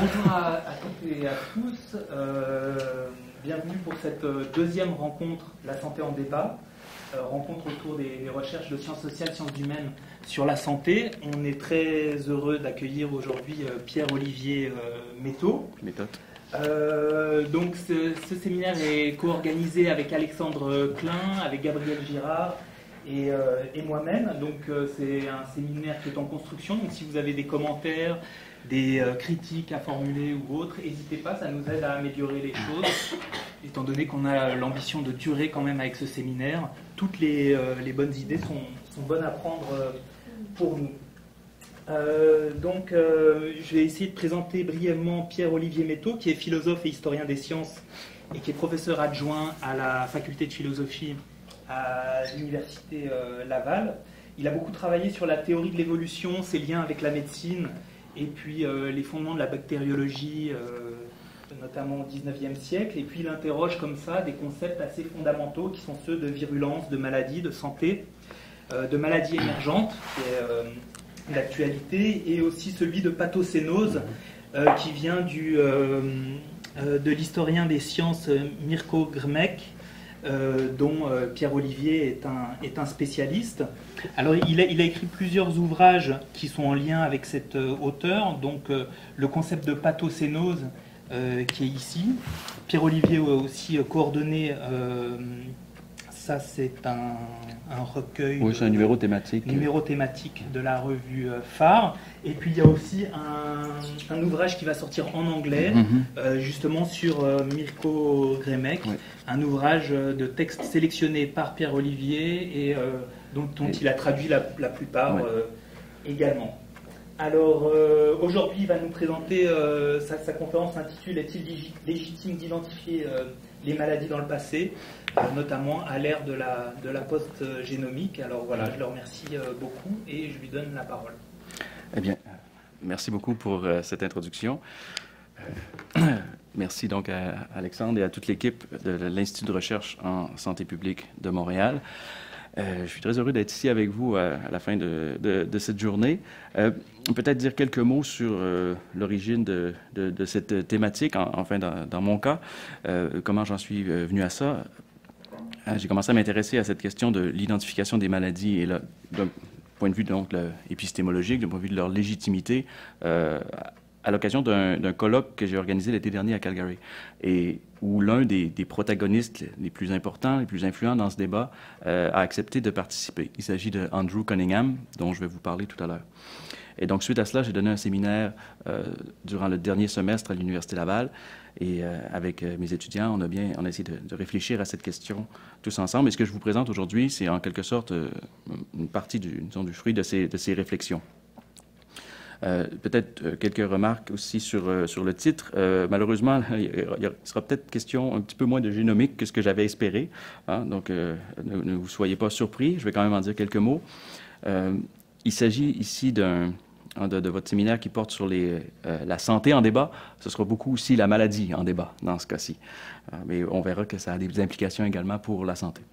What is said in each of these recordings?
Bonjour à toutes et à tous. Bienvenue pour cette deuxième rencontre, La santé en débat. Rencontre autour des recherches de sciences sociales, sciences humaines sur la santé. On est très heureux d'accueillir aujourd'hui Pierre-Olivier Méthot. Donc ce séminaire est co-organisé avec Alexandre Klein, avec Gabriel Girard et moi-même. Donc c'est un séminaire qui est en construction. Donc si vous avez des commentaires, des critiques à formuler ou autres, n'hésitez pas, ça nous aide à améliorer les choses, étant donné qu'on a l'ambition de durer quand même avec ce séminaire. Toutes les bonnes idées sont bonnes à prendre pour nous. Je vais essayer de présenter brièvement Pierre-Olivier Méthot, qui est philosophe et historien des sciences et qui est professeur adjoint à la faculté de philosophie à l'université Laval. Il a beaucoup travaillé sur la théorie de l'évolution, ses liens avec la médecine, et puis les fondements de la bactériologie, notamment au XIXe siècle. Et puis il interroge comme ça des concepts assez fondamentaux qui sont ceux de virulence, de maladie, de santé, de maladies émergentes, qui est l'actualité, et aussi celui de pathocénose, qui vient de l'historien des sciences Mirko Grmek, dont Pierre-Olivier est un spécialiste. Alors il a écrit plusieurs ouvrages qui sont en lien avec cet auteur, donc le concept de pathocénose qui est ici. Pierre-Olivier a aussi coordonné, ça c'est un recueil, oui, c'est un numéro thématique de la revue Phare. Et puis il y a aussi un ouvrage qui va sortir en anglais, justement sur Mirko Grmek, oui. Un ouvrage de textes sélectionnés par Pierre-Olivier et dont il a traduit la plupart également. Alors aujourd'hui il va nous présenter sa conférence intitulée « Est-il légitime d'identifier les maladies dans le passé ?» notamment à l'ère de la post-génomique. Alors voilà, je le remercie beaucoup et je lui donne la parole. Eh bien, merci beaucoup pour cette introduction. Merci donc à Alexandre et à toute l'équipe de l'Institut de recherche en santé publique de Montréal. Je suis très heureux d'être ici avec vous à la fin de cette journée. Peut-être dire quelques mots sur l'origine de cette thématique, enfin dans mon cas, comment j'en suis venu à ça. J'ai commencé à m'intéresser à cette question de l'identification des maladies et d'un point de vue donc épistémologique, d'un point de vue de leur légitimité, à l'occasion d'un colloque que j'ai organisé l'été dernier à Calgary, et où l'un des protagonistes les plus importants, les plus influents dans ce débat, a accepté de participer. Il s'agit de Andrew Cunningham, dont je vais vous parler tout à l'heure. Et donc, suite à cela, j'ai donné un séminaire durant le dernier semestre à l'Université Laval. Et avec mes étudiants, on a essayé de réfléchir à cette question tous ensemble. Et ce que je vous présente aujourd'hui, c'est en quelque sorte une partie du fruit de ces réflexions. Peut-être quelques remarques aussi sur le titre. Malheureusement, il sera peut-être question un petit peu moins de génomique que ce que j'avais espéré. Hein? Donc, ne vous soyez pas surpris. Je vais quand même en dire quelques mots. Il s'agit ici de votre séminaire qui porte sur la santé en débat. Ce sera beaucoup aussi la maladie en débat dans ce cas-ci. Mais on verra que ça a des implications également pour la santé.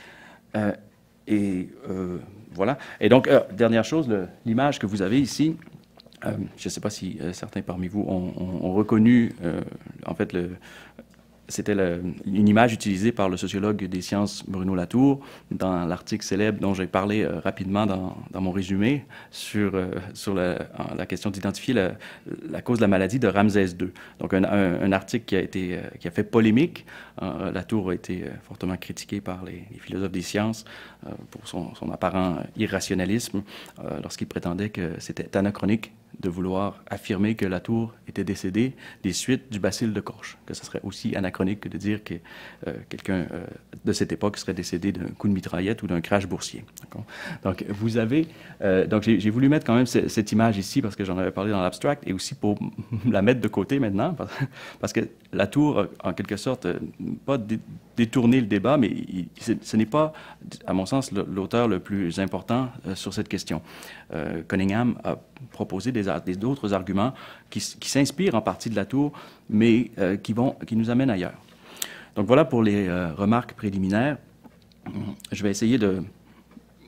Voilà. Et donc, dernière chose, l'image que vous avez ici, je ne sais pas si certains parmi vous ont reconnu, en fait, c'était une image utilisée par le sociologue des sciences Bruno Latour dans l'article célèbre dont j'ai parlé rapidement dans mon résumé sur la question d'identifier la cause de la maladie de Ramsès II. Donc un article qui a fait polémique. Latour a été fortement critiqué par les philosophes des sciences pour son apparent irrationalisme lorsqu'il prétendait que c'était anachronique de vouloir affirmer que Latour était décédé des suites du bacille de Koch, que ce serait aussi anachronique que de dire que quelqu'un de cette époque serait décédé d'un coup de mitraillette ou d'un crash boursier. Donc, vous avez... donc, j'ai voulu mettre quand même cette image ici parce que j'en avais parlé dans l'abstract et aussi pour la mettre de côté maintenant parce que Latour, en quelque sorte, pas détourné le débat, mais ce n'est pas, à mon sens, l'auteur le plus important sur cette question. Cunningham a proposé d'autres arguments qui s'inspirent en partie de Latour, mais qui nous amènent ailleurs. Donc voilà pour les remarques préliminaires. Je vais essayer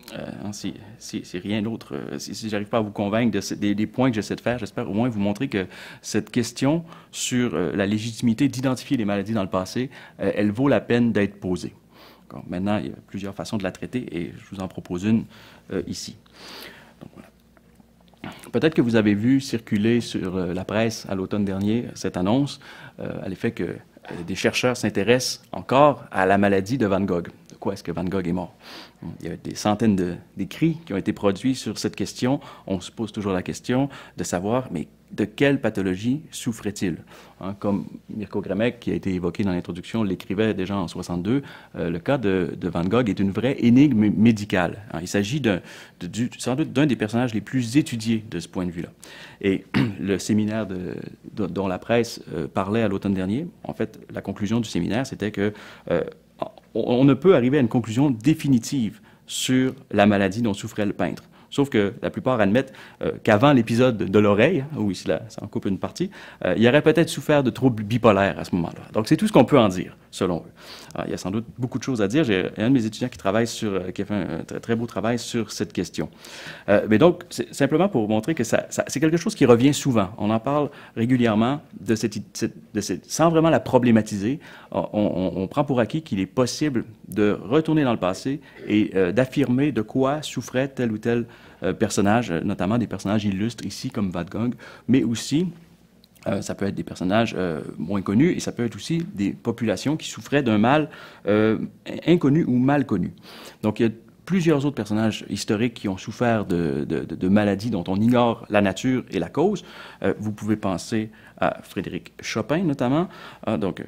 si rien d'autre, si j'arrive pas à vous convaincre des points que j'essaie de faire, j'espère au moins vous montrer que cette question sur la légitimité d'identifier les maladies dans le passé, elle vaut la peine d'être posée. Maintenant, il y a plusieurs façons de la traiter et je vous en propose une ici. Donc, voilà. Peut-être que vous avez vu circuler sur la presse à l'automne dernier cette annonce à l'effet que des chercheurs s'intéressent encore à la maladie de Van Gogh. De quoi est-ce que Van Gogh est mort? Il y a des centaines d'écrits qui ont été produits sur cette question. On se pose toujours la question de savoir, mais de quelle pathologie souffrait-il? Comme Mirko Grmek, qui a été évoqué dans l'introduction, l'écrivait déjà en 62, le cas de Van Gogh est une vraie énigme médicale. Il s'agit sans doute d'un des personnages les plus étudiés de ce point de vue-là. Et le séminaire dont la presse parlait à l'automne dernier, en fait, la conclusion du séminaire, c'était que on ne peut arriver à une conclusion définitive sur la maladie dont souffrait le peintre. Sauf que la plupart admettent qu'avant l'épisode de l'oreille, où ça en coupe une partie, il aurait peut-être souffert de troubles bipolaires à ce moment-là. Donc, c'est tout ce qu'on peut en dire, selon eux. Alors, il y a sans doute beaucoup de choses à dire. J'ai un de mes étudiants qui a fait un très, très beau travail sur cette question. Mais donc, c'est simplement pour vous montrer que c'est quelque chose qui revient souvent. On en parle régulièrement sans vraiment la problématiser. On prend pour acquis qu'il est possible de retourner dans le passé et d'affirmer de quoi souffrait tel ou tel personnages, notamment des personnages illustres ici comme Van Gogh, mais aussi ça peut être des personnages moins connus et ça peut être aussi des populations qui souffraient d'un mal inconnu ou mal connu. Donc il y a plusieurs autres personnages historiques qui ont souffert de maladies dont on ignore la nature et la cause. Vous pouvez penser à Frédéric Chopin, notamment. Donc,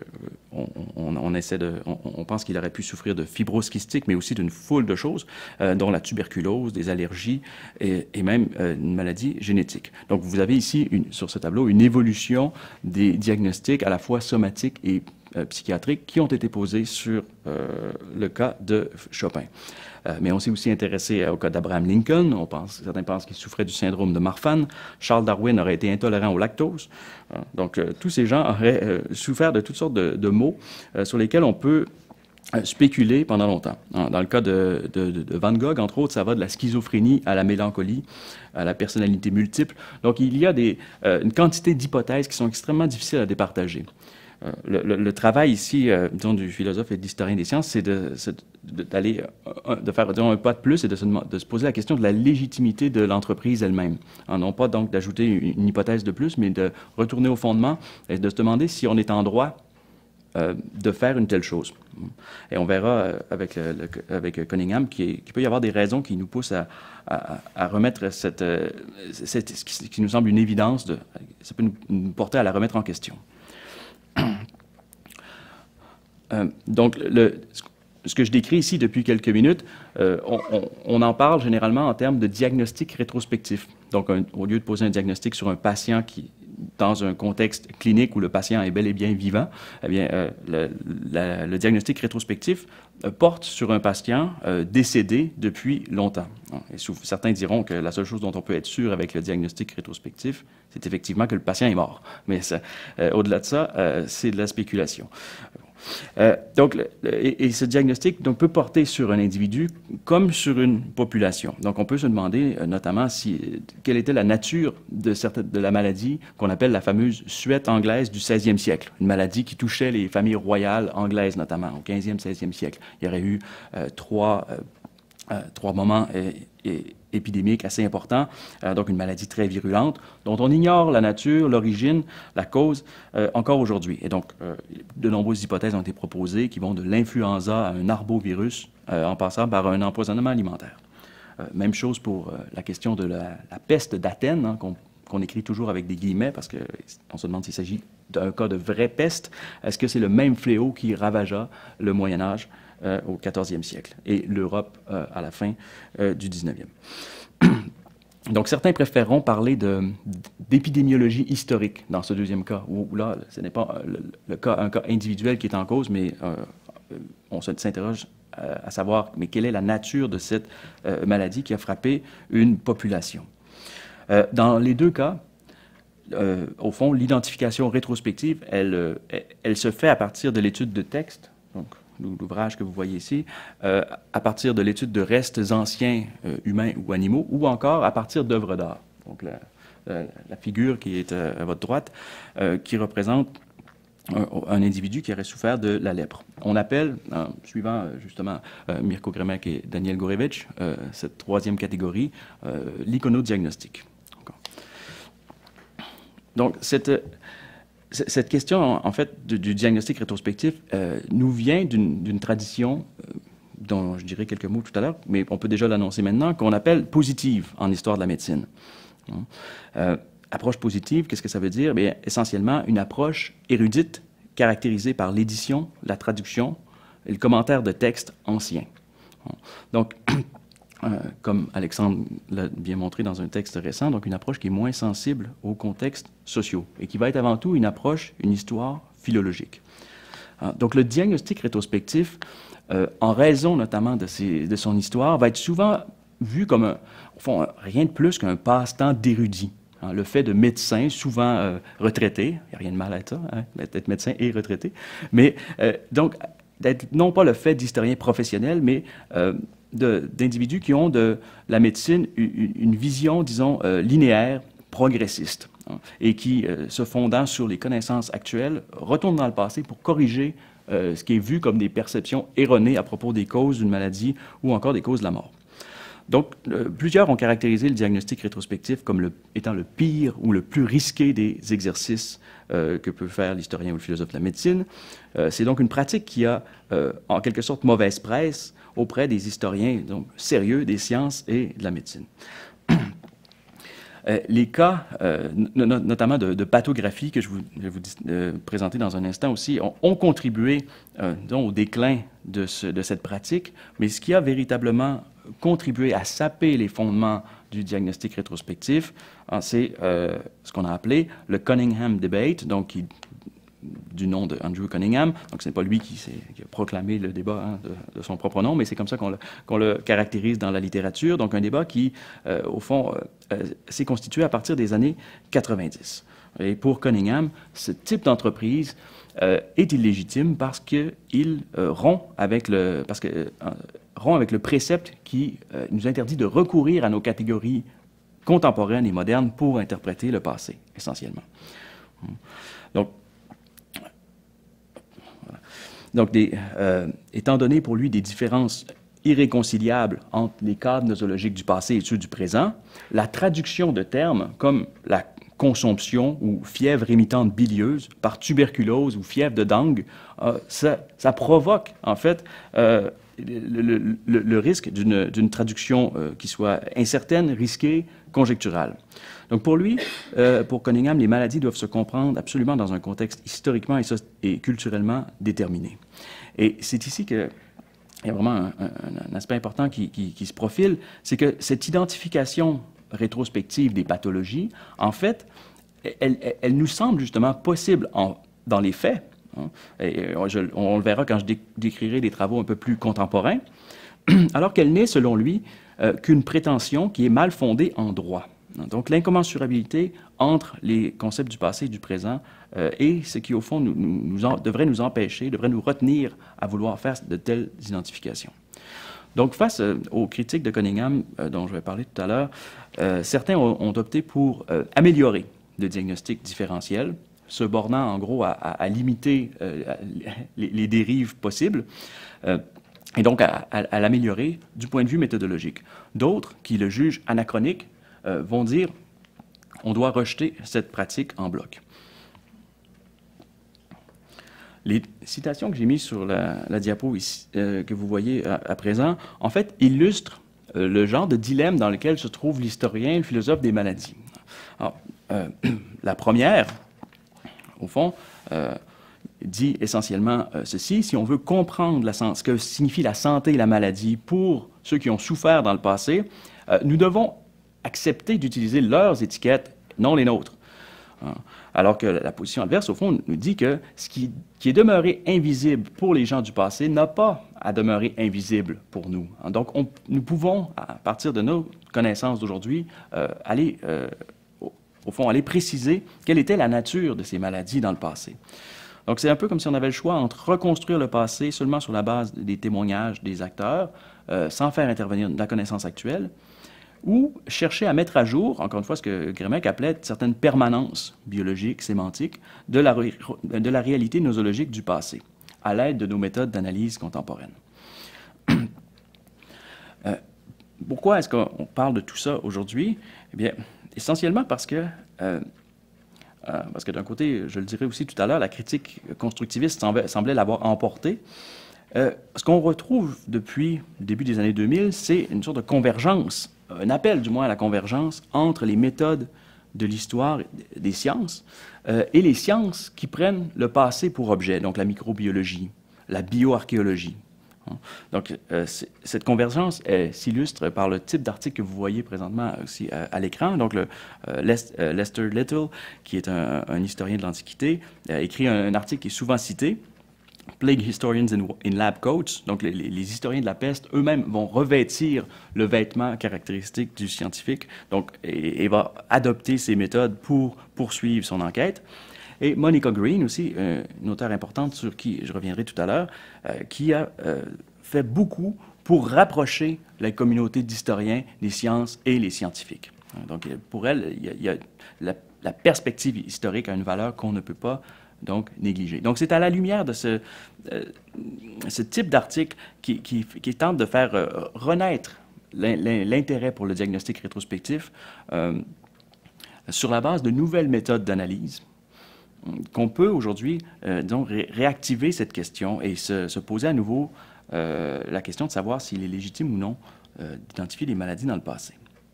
on pense qu'il aurait pu souffrir de fibrose kystique, mais aussi d'une foule de choses, dont la tuberculose, des allergies et même une maladie génétique. Donc, vous avez ici, sur ce tableau, une évolution des diagnostics à la fois somatiques et psychiatriques qui ont été posés sur le cas de Chopin. Mais on s'est aussi intéressé au cas d'Abraham Lincoln. Certains pensent qu'il souffrait du syndrome de Marfan. Charles Darwin aurait été intolérant au lactose. Donc, tous ces gens auraient souffert de toutes sortes de maux sur lesquels on peut spéculer pendant longtemps. Dans le cas de Van Gogh, entre autres, ça va de la schizophrénie à la mélancolie, à la personnalité multiple. Donc, il y a une quantité d'hypothèses qui sont extrêmement difficiles à départager. Le travail ici, disons, du philosophe et de l'historien des sciences, c'est de faire disons, un pas de plus et de se poser la question de la légitimité de l'entreprise elle-même. Non pas donc d'ajouter une hypothèse de plus, mais de retourner au fondement et de se demander si on est en droit de faire une telle chose. Et on verra avec Cunningham qu'il peut y avoir des raisons qui nous poussent à remettre ce qui nous semble une évidence, ça peut nous porter à la remettre en question. Donc, ce que je décris ici depuis quelques minutes, on en parle généralement en termes de diagnostic rétrospectif. Donc, au lieu de poser un diagnostic sur un patient dans un contexte clinique où le patient est bel et bien vivant, eh bien, le diagnostic rétrospectif porte sur un patient décédé depuis longtemps. Et certains diront que la seule chose dont on peut être sûr avec le diagnostic rétrospectif, c'est effectivement que le patient est mort. Mais au-delà de ça, c'est de la spéculation. Donc, ce diagnostic peut porter sur un individu comme sur une population. Donc, on peut se demander notamment quelle était la nature de la maladie qu'on appelle la fameuse suette anglaise du 16e siècle, une maladie qui touchait les familles royales anglaises notamment au 15e, 16e siècle. Il y aurait eu trois moments épidémiques assez importants, donc une maladie très virulente, dont on ignore la nature, l'origine, la cause, encore aujourd'hui. Et donc, de nombreuses hypothèses ont été proposées qui vont de l'influenza à un arbovirus, en passant par un empoisonnement alimentaire. Même chose pour la question de la peste d'Athènes, qu'on écrit toujours avec des guillemets, parce qu'on se demande s'il s'agit d'un cas de vraie peste. Est-ce que c'est le même fléau qui ravagea le Moyen-Âge au 14e siècle et l'Europe à la fin du 19e. Donc, certains préféreront parler d'épidémiologie historique dans ce deuxième cas, où là, ce n'est pas un cas individuel qui est en cause, mais on s'interroge à savoir, mais quelle est la nature de cette maladie qui a frappé une population. Dans les deux cas, au fond, l'identification rétrospective, elle se fait à partir de l'étude de textes, donc l'ouvrage que vous voyez ici, à partir de l'étude de restes anciens humains ou animaux, ou encore à partir d'œuvres d'art. Donc la figure qui est à votre droite, qui représente un individu qui aurait souffert de la lèpre. On appelle, suivant justement Mirko Grmek et Daniel Gourevitch, cette troisième catégorie, l'iconodiagnostic. Donc, cette question, en fait, du diagnostic rétrospectif nous vient d'une tradition dont je dirai quelques mots tout à l'heure, mais on peut déjà l'annoncer maintenant, qu'on appelle positive en histoire de la médecine. Approche positive, qu'est-ce que ça veut dire? Bien, essentiellement, une approche érudite caractérisée par l'édition, la traduction et le commentaire de textes anciens. Donc, comme Alexandre l'a bien montré dans un texte récent, donc une approche qui est moins sensible aux contextes sociaux et qui va être avant tout une approche, une histoire philologique. Donc, le diagnostic rétrospectif, en raison notamment de son histoire, va être souvent vu comme, au fond, rien de plus qu'un passe-temps d'érudit. Le fait de médecin, souvent retraité, il n'y a rien de mal à ça, hein, d'être médecin et retraité, mais donc, d'être non pas le fait d'historien professionnel, mais d'individus qui ont de la médecine une vision, disons, linéaire, progressiste, hein, et qui, se fondant sur les connaissances actuelles, retournent dans le passé pour corriger ce qui est vu comme des perceptions erronées à propos des causes d'une maladie ou encore des causes de la mort. Donc, plusieurs ont caractérisé le diagnostic rétrospectif comme étant le pire ou le plus risqué des exercices que peut faire l'historien ou le philosophe de la médecine. C'est donc une pratique qui a, en quelque sorte, mauvaise presse auprès des historiens donc, sérieux des sciences et de la médecine. Les cas, notamment de pathographie, que je vais vous présenter dans un instant aussi, ont contribué au déclin de cette pratique, mais ce qui a véritablement contribué à saper les fondements du diagnostic rétrospectif, c'est ce qu'on a appelé le Cunningham Debate, donc du nom de Andrew Cunningham. Donc, ce n'est pas lui qui a proclamé le débat, hein, de son propre nom, mais c'est comme ça qu'on le caractérise dans la littérature. Donc, un débat qui, au fond, s'est constitué à partir des années 90. Et pour Cunningham, ce type d'entreprise est illégitime parce qu'il rompt avec le précepte qui nous interdit de recourir à nos catégories contemporaines et modernes pour interpréter le passé, essentiellement. Donc, étant donné pour lui des différences irréconciliables entre les cadres nosologiques du passé et ceux du présent, la traduction de termes comme la consomption ou fièvre émitante bilieuse par tuberculose ou fièvre de dengue, ça provoque en fait le risque d'une traduction qui soit incertaine, risquée, conjecturale. Donc pour lui, pour Cunningham, les maladies doivent se comprendre absolument dans un contexte historiquement et culturellement déterminé. Et c'est ici qu'il y a vraiment un aspect important qui se profile, c'est que cette identification rétrospective des pathologies, en fait, elle nous semble justement possible dans les faits, hein, et on le verra quand je décrirai des travaux un peu plus contemporains, alors qu'elle n'est, selon lui, qu'une prétention qui est mal fondée en droit. Donc, l'incommensurabilité entre les concepts du passé et du présent est ce qui, au fond, devrait nous empêcher, devrait nous retenir à vouloir faire de telles identifications. Donc, face aux critiques de Cunningham, dont je vais parler tout à l'heure, certains ont opté pour améliorer le diagnostic différentiel, se bornant en gros à limiter les dérives possibles, et donc à l'améliorer du point de vue méthodologique. D'autres, qui le jugent anachronique, vont dire on doit rejeter cette pratique en bloc. Les citations que j'ai mises sur la diapo ici, que vous voyez à présent, en fait, illustrent le genre de dilemme dans lequel se trouve l'historien et le philosophe des maladies. Alors, la première, au fond, dit essentiellement ceci: si on veut comprendre ce que signifie la santé et la maladie pour ceux qui ont souffert dans le passé, nous devons accepter d'utiliser leurs étiquettes, non les nôtres. Alors que la position adverse, au fond, nous dit que ce qui est demeuré invisible pour les gens du passé n'a pas à demeurer invisible pour nous. Donc, nous pouvons, à partir de nos connaissances d'aujourd'hui, au fond, aller préciser quelle était la nature de ces maladies dans le passé. Donc, c'est un peu comme si on avait le choix entre reconstruire le passé seulement sur la base des témoignages des acteurs, sans faire intervenir la connaissance actuelle, ou chercher à mettre à jour, encore une fois, ce que Grémec appelait certaines permanences biologiques, sémantiques, de la réalité nosologique du passé, à l'aide de nos méthodes d'analyse contemporaine. Pourquoi est-ce qu'on parle de tout ça aujourd'hui? Eh bien, essentiellement parce que d'un côté, je le dirais aussi tout à l'heure, la critique constructiviste semblait l'avoir emporté. Ce qu'on retrouve depuis le début des années 2000, c'est une sorte de convergence, un appel du moins à la convergence entre les méthodes de l'histoire des sciences et les sciences qui prennent le passé pour objet, donc la microbiologie, la bioarchéologie. Donc, cette convergence s'illustre par le type d'article que vous voyez présentement aussi à l'écran. Donc, Lester Little, qui est un historien de l'Antiquité, a écrit un article qui est souvent cité, Plague Historians in Lab Coats. Donc, les historiens de la peste eux-mêmes vont revêtir le vêtement caractéristique du scientifique, donc, et va adopter ces méthodes pour poursuivre son enquête. Et Monica Green aussi, une auteure importante sur qui je reviendrai tout à l'heure, qui a fait beaucoup pour rapprocher la communauté d'historiens des sciences et les scientifiques. Donc, pour elle, la perspective historique a une valeur qu'on ne peut pas donc négliger. Donc, c'est à la lumière de ce type d'article qui tente de faire renaître l'intérêt pour le diagnostic rétrospectif sur la base de nouvelles méthodes d'analyse, qu'on peut aujourd'hui réactiver cette question et se poser à nouveau la question de savoir s'il est légitime ou non d'identifier les maladies dans le passé.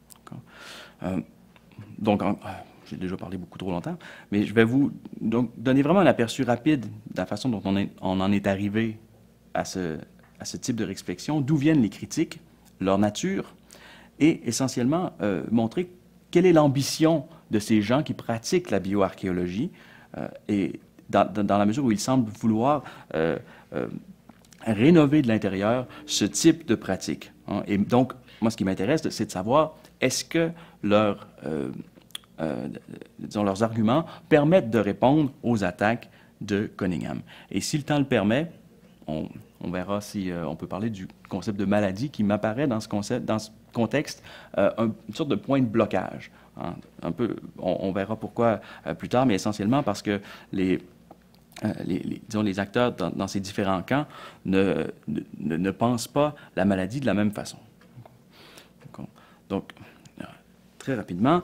Donc, j'ai déjà parlé beaucoup trop longtemps, mais je vais vous donner vraiment un aperçu rapide de la façon dont on en est arrivé à ce type de réflexion, d'où viennent les critiques, leur nature, et essentiellement montrer quelle est l'ambition de ces gens qui pratiquent la bioarchéologie, et dans la mesure où ils semblent vouloir rénover de l'intérieur ce type de pratique. Et donc, moi, ce qui m'intéresse, c'est de savoir, est-ce que leurs arguments permettent de répondre aux attaques de Cunningham. Et si le temps le permet, on verra si on peut parler du concept de maladie qui m'apparaît dans ce contexte, une sorte de point de blocage. Un peu, on verra pourquoi plus tard, mais essentiellement parce que disons, les acteurs dans ces différents camps ne pensent pas la maladie de la même façon. Donc très rapidement,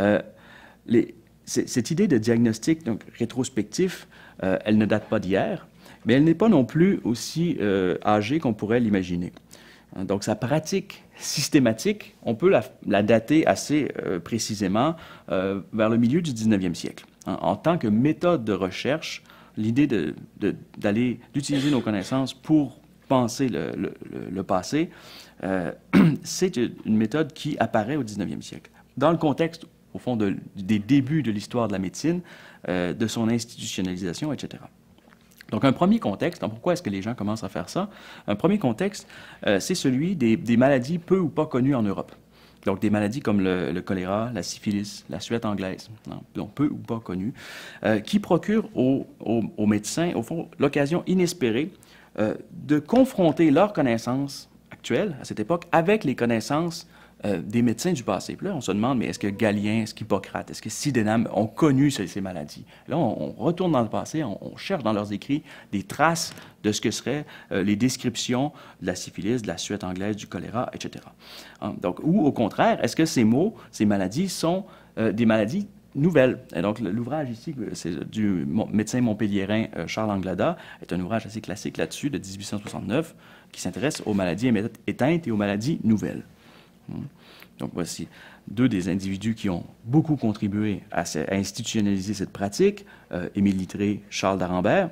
cette idée de diagnostic rétrospectif, elle ne date pas d'hier, mais elle n'est pas non plus aussi âgée qu'on pourrait l'imaginer. Donc, sa pratique systématique, on peut la dater assez précisément vers le milieu du 19e siècle. En tant que méthode de recherche, l'idée d'utiliser nos connaissances pour penser le passé, c'est une méthode qui apparaît au 19e siècle. Dans le contexte, au fond, des débuts de l'histoire de la médecine, de son institutionnalisation, etc. Donc, un premier contexte, pourquoi est-ce que les gens commencent à faire ça? Un premier contexte, c'est celui des maladies peu ou pas connues en Europe. Donc, des maladies comme le choléra, la syphilis, la suette anglaise, donc peu ou pas connues, qui procurent aux médecins, au fond, l'occasion inespérée de confronter leurs connaissances actuelles, à cette époque, avec les connaissances des médecins du passé. Puis là, on se demande, mais est-ce que Galien, est-ce qu'Hippocrate, est-ce que Sydenham ont connu ces maladies? Là, on retourne dans le passé, on cherche dans leurs écrits des traces de ce que seraient les descriptions de la syphilis, de la suette anglaise, du choléra, etc. Donc, ou au contraire, est-ce que ces mots, ces maladies sont des maladies nouvelles? Et donc, l'ouvrage ici, c'est du médecin montpelliérain Charles Anglada, est un ouvrage assez classique là-dessus, de 1869, qui s'intéresse aux maladies éteintes et aux maladies nouvelles. Donc, voici deux des individus qui ont beaucoup contribué à institutionnaliser cette pratique, Émile Littré, Charles d'Arambert.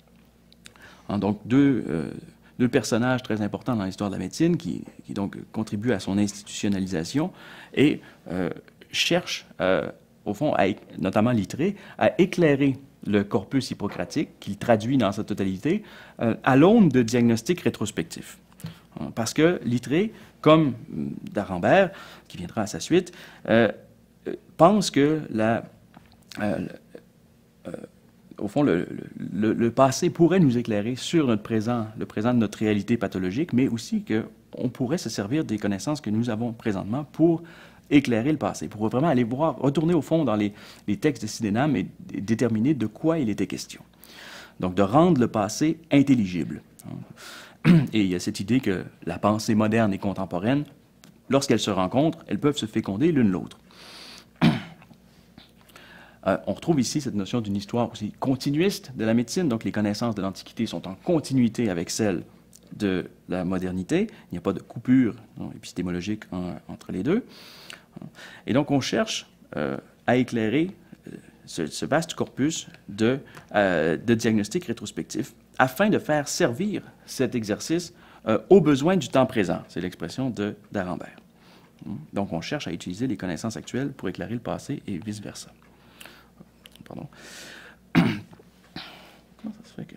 Donc, deux personnages très importants dans l'histoire de la médecine qui donc contribuent à son institutionnalisation et cherchent, au fond, notamment Littré, à éclairer le corpus hippocratique, qu'il traduit dans sa totalité, à l'aune de diagnostics rétrospectifs. Parce que Littré, comme d'Arambert, qui viendra à sa suite, pense que au fond, le passé pourrait nous éclairer sur notre présent, le présent de notre réalité pathologique, mais aussi qu'on pourrait se servir des connaissances que nous avons présentement pour éclairer le passé, pour vraiment aller voir, retourner au fond dans les textes de Sydenham et déterminer de quoi il était question. Donc, de rendre le passé intelligible. Et il y a cette idée que la pensée moderne et contemporaine, lorsqu'elles se rencontrent, elles peuvent se féconder l'une l'autre. On retrouve ici cette notion d'une histoire aussi continuiste de la médecine, donc les connaissances de l'Antiquité sont en continuité avec celles de la modernité, il n'y a pas de coupure épistémologique entre les deux. Et donc on cherche à éclairer ce vaste corpus de diagnostic rétrospectif afin de faire servir cet exercice aux besoins du temps présent. C'est l'expression d'Arenberg. Donc on cherche à utiliser les connaissances actuelles pour éclairer le passé et vice-versa. Pardon. Comment ça se fait que...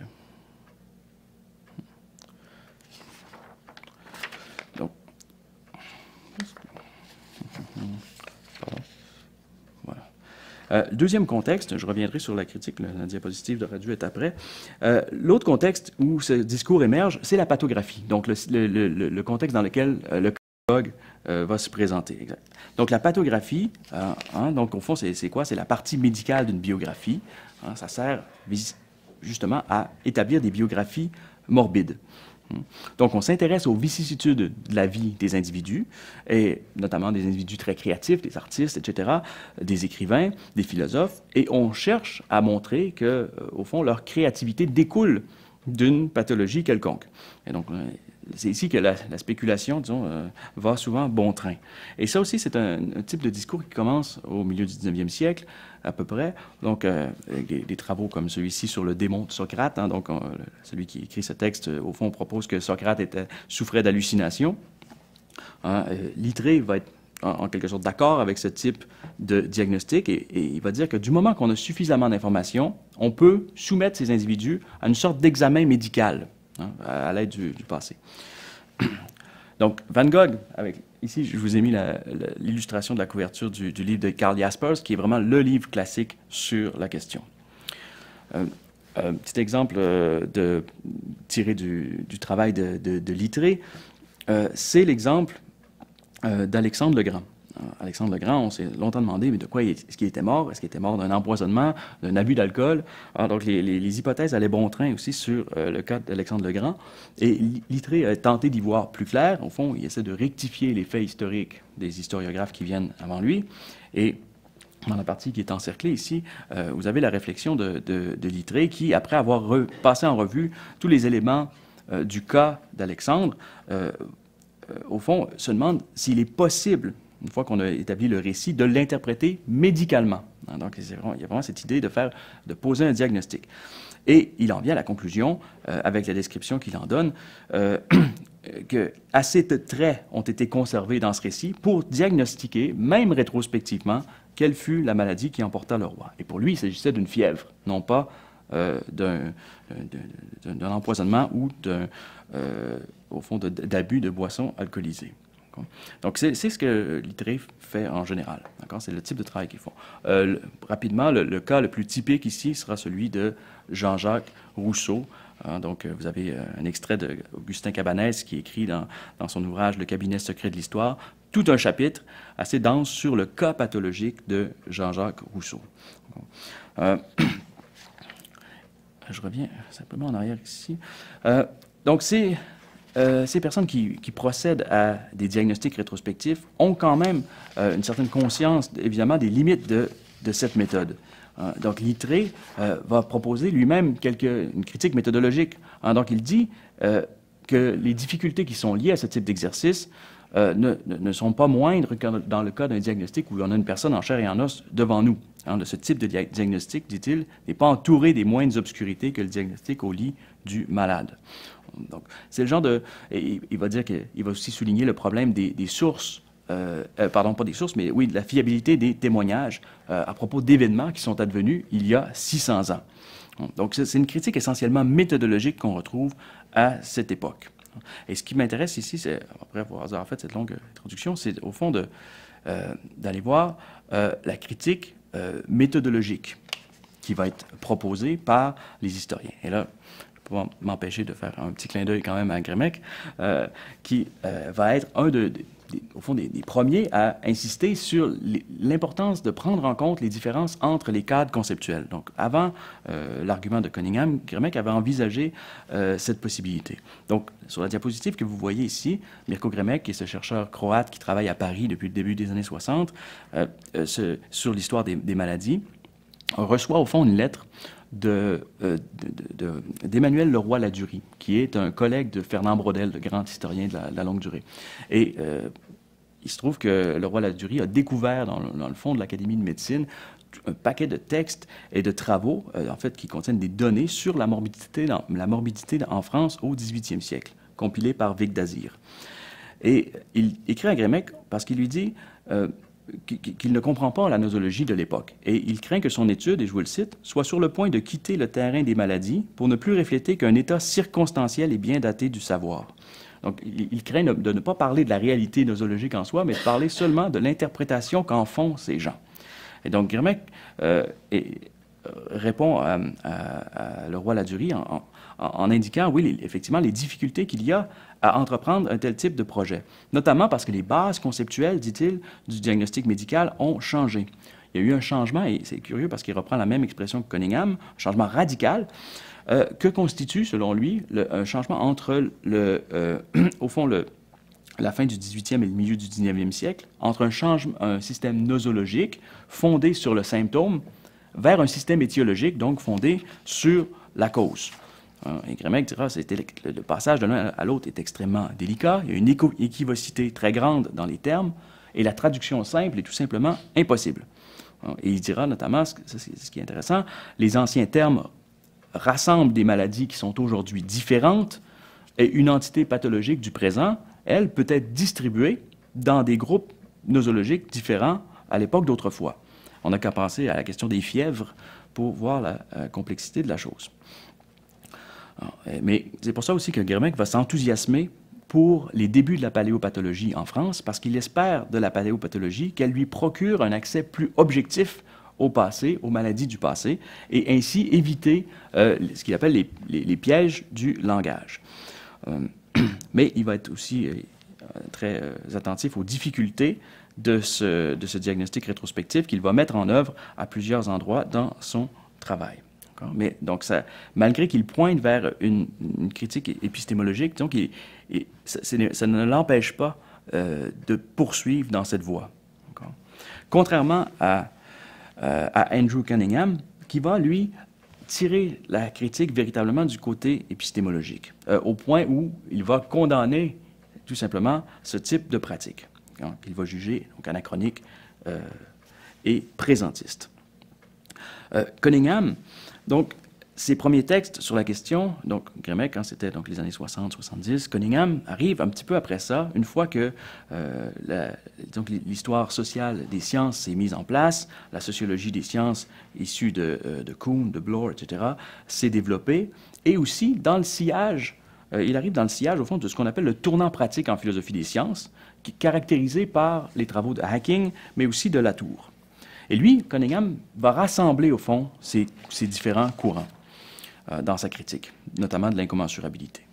Donc... Pardon. Voilà. Deuxième contexte, je reviendrai sur la critique, la diapositive devrait dû être après. L'autre contexte où ce discours émerge, c'est la pathographie, donc le contexte dans lequel le catalogue va se présenter. Exact. Donc la pathographie, donc au fond, c'est quoi? C'est la partie médicale d'une biographie. Ça sert justement à établir des biographies morbides. Donc, on s'intéresse aux vicissitudes de la vie des individus, et notamment des individus très créatifs, des artistes, etc., des écrivains, des philosophes, et on cherche à montrer que, au fond, leur créativité découle d'une pathologie quelconque. Et donc, c'est ici que la spéculation, disons, va souvent bon train. Et ça aussi, c'est un type de discours qui commence au milieu du 19e siècle, à peu près. Donc, des travaux comme celui-ci sur le démon de Socrate. Donc, celui qui écrit ce texte, au fond, propose que Socrate souffrait d'hallucinations. Littré va être en quelque sorte d'accord avec ce type de diagnostic et il va dire que du moment qu'on a suffisamment d'informations, on peut soumettre ces individus à une sorte d'examen médical à l'aide du passé. Donc, Van Gogh, ici, je vous ai mis l'illustration de la couverture du livre de Karl Jaspers, qui est vraiment le livre classique sur la question. Petit exemple tiré du travail de Littré, c'est l'exemple d'Alexandre le Grand. Alexandre le Grand, on s'est longtemps demandé, mais de quoi est-ce qu'il était mort? Est-ce qu'il était mort d'un empoisonnement, d'un abus d'alcool? Donc, les hypothèses allaient bon train aussi sur le cas d'Alexandre le Grand. Et Littré a tenté d'y voir plus clair. Au fond, il essaie de rectifier les faits historiques des historiographes qui viennent avant lui. Et dans la partie qui est encerclée ici, vous avez la réflexion de Littré qui, après avoir passé en revue tous les éléments du cas d'Alexandre, au fond, se demande s'il est possible, une fois qu'on a établi le récit, de l'interpréter médicalement. Donc, il y a vraiment cette idée de poser un diagnostic. Et il en vient à la conclusion, avec la description qu'il en donne, que assez de traits ont été conservés dans ce récit pour diagnostiquer, même rétrospectivement, quelle fut la maladie qui emporta le roi. Et pour lui, il s'agissait d'une fièvre, non pas d'un empoisonnement ou au fond, d'abus de boissons alcoolisées. Donc, c'est ce que Littré fait en général. C'est le type de travail qu'ils font. Rapidement, le cas le plus typique ici sera celui de Jean-Jacques Rousseau. Donc, vous avez un extrait d'Augustin Cabanès qui écrit dans son ouvrage « Le cabinet secret de l'histoire », tout un chapitre assez dense sur le cas pathologique de Jean-Jacques Rousseau. Je reviens simplement en arrière ici. Donc, ces personnes qui procèdent à des diagnostics rétrospectifs ont quand même une certaine conscience, évidemment, des limites de cette méthode. Donc, Littré va proposer lui-même une critique méthodologique. Donc, il dit que les difficultés qui sont liées à ce type d'exercice ne sont pas moindres que dans le cas d'un diagnostic où on a une personne en chair et en os devant nous. Ce type de diagnostic, dit-il, n'est pas entouré des moindres obscurités que le diagnostic au lit du malade. Donc, c'est le genre de... Il va dire qu'il va aussi souligner le problème des sources, pardon, pas des sources, mais oui, de la fiabilité des témoignages à propos d'événements qui sont advenus il y a 600 ans. Donc, c'est une critique essentiellement méthodologique qu'on retrouve à cette époque. Et ce qui m'intéresse ici, c'est, après avoir fait cette longue introduction, c'est au fond d'aller voir la critique méthodologique. qui va être proposé par les historiens. Et là, je ne peux pas m'empêcher de faire un petit clin d'œil quand même à Grémec, qui va être au fond, des premiers à insister sur l'importance de prendre en compte les différences entre les cadres conceptuels. Donc, avant l'argument de Cunningham, Grémec avait envisagé cette possibilité. Donc, sur la diapositive que vous voyez ici, Mirko Grémec, qui est ce chercheur croate qui travaille à Paris depuis le début des années 60, sur l'histoire des maladies, reçoit au fond une lettre d'Emmanuel Leroy-Ladurie, qui est un collègue de Fernand Braudel, le grand historien de la longue durée. Et il se trouve que Leroy-Ladurie a découvert dans le fond de l'Académie de médecine un paquet de textes et de travaux, en fait, qui contiennent des données sur la morbidité en France au 18e siècle, compilés par Vic Dazir. Et il écrit à Grémec parce qu'il lui dit qu'il ne comprend pas la nosologie de l'époque. Et il craint que son étude, et je vous le cite, soit sur le point de quitter le terrain des maladies pour ne plus refléter qu'un état circonstanciel et bien daté du savoir. Donc, il craint de ne pas parler de la réalité nosologique en soi, mais de parler seulement de l'interprétation qu'en font ces gens. Et donc, Grémec répond à Leroy-Ladurie en indiquant, oui, effectivement, les difficultés qu'il y a à entreprendre un tel type de projet, notamment parce que les bases conceptuelles, dit-il, du diagnostic médical ont changé. Il y a eu un changement, et c'est curieux parce qu'il reprend la même expression que Cunningham, un changement radical, que constitue, selon lui, un changement entre, au fond, la fin du 18e et le milieu du 19e siècle, entre un système nosologique fondé sur le symptôme vers un système étiologique, donc fondé sur la cause. Et Grémec dira que le passage de l'un à l'autre est extrêmement délicat, il y a une équivocité très grande dans les termes, et la traduction simple est tout simplement impossible. Et il dira notamment, ce qui est intéressant, les anciens termes rassemblent des maladies qui sont aujourd'hui différentes, et une entité pathologique du présent, elle, peut être distribuée dans des groupes nosologiques différents à l'époque d'autrefois. On n'a qu'à penser à la question des fièvres pour voir la complexité de la chose. Mais c'est pour ça aussi que Grémec va s'enthousiasmer pour les débuts de la paléopathologie en France, parce qu'il espère de la paléopathologie qu'elle lui procure un accès plus objectif au passé, aux maladies du passé, et ainsi éviter ce qu'il appelle les pièges du langage. Mais il va être aussi très attentif aux difficultés de ce diagnostic rétrospectif qu'il va mettre en œuvre à plusieurs endroits dans son travail. Mais donc, malgré qu'il pointe vers une critique épistémologique, donc ça ne l'empêche pas de poursuivre dans cette voie. Contrairement à Andrew Cunningham, qui va, lui, tirer la critique véritablement du côté épistémologique, au point où il va condamner tout simplement ce type de pratique, qu'il va juger donc, anachronique et présentiste. Cunningham, donc, ses premiers textes sur la question, donc Grémec, c'était donc les années 60-70, Cunningham arrive un petit peu après ça, une fois que l'histoire sociale des sciences s'est mise en place, la sociologie des sciences issue de Kuhn, de Bloor, etc., s'est développée, et aussi dans le sillage, il arrive dans le sillage, au fond, de ce qu'on appelle le tournant pratique en philosophie des sciences, qui est caractérisé par les travaux de Hacking, mais aussi de Latour. Et lui, Cunningham, va rassembler, au fond, ces différents courants dans sa critique, notamment de l'incommensurabilité.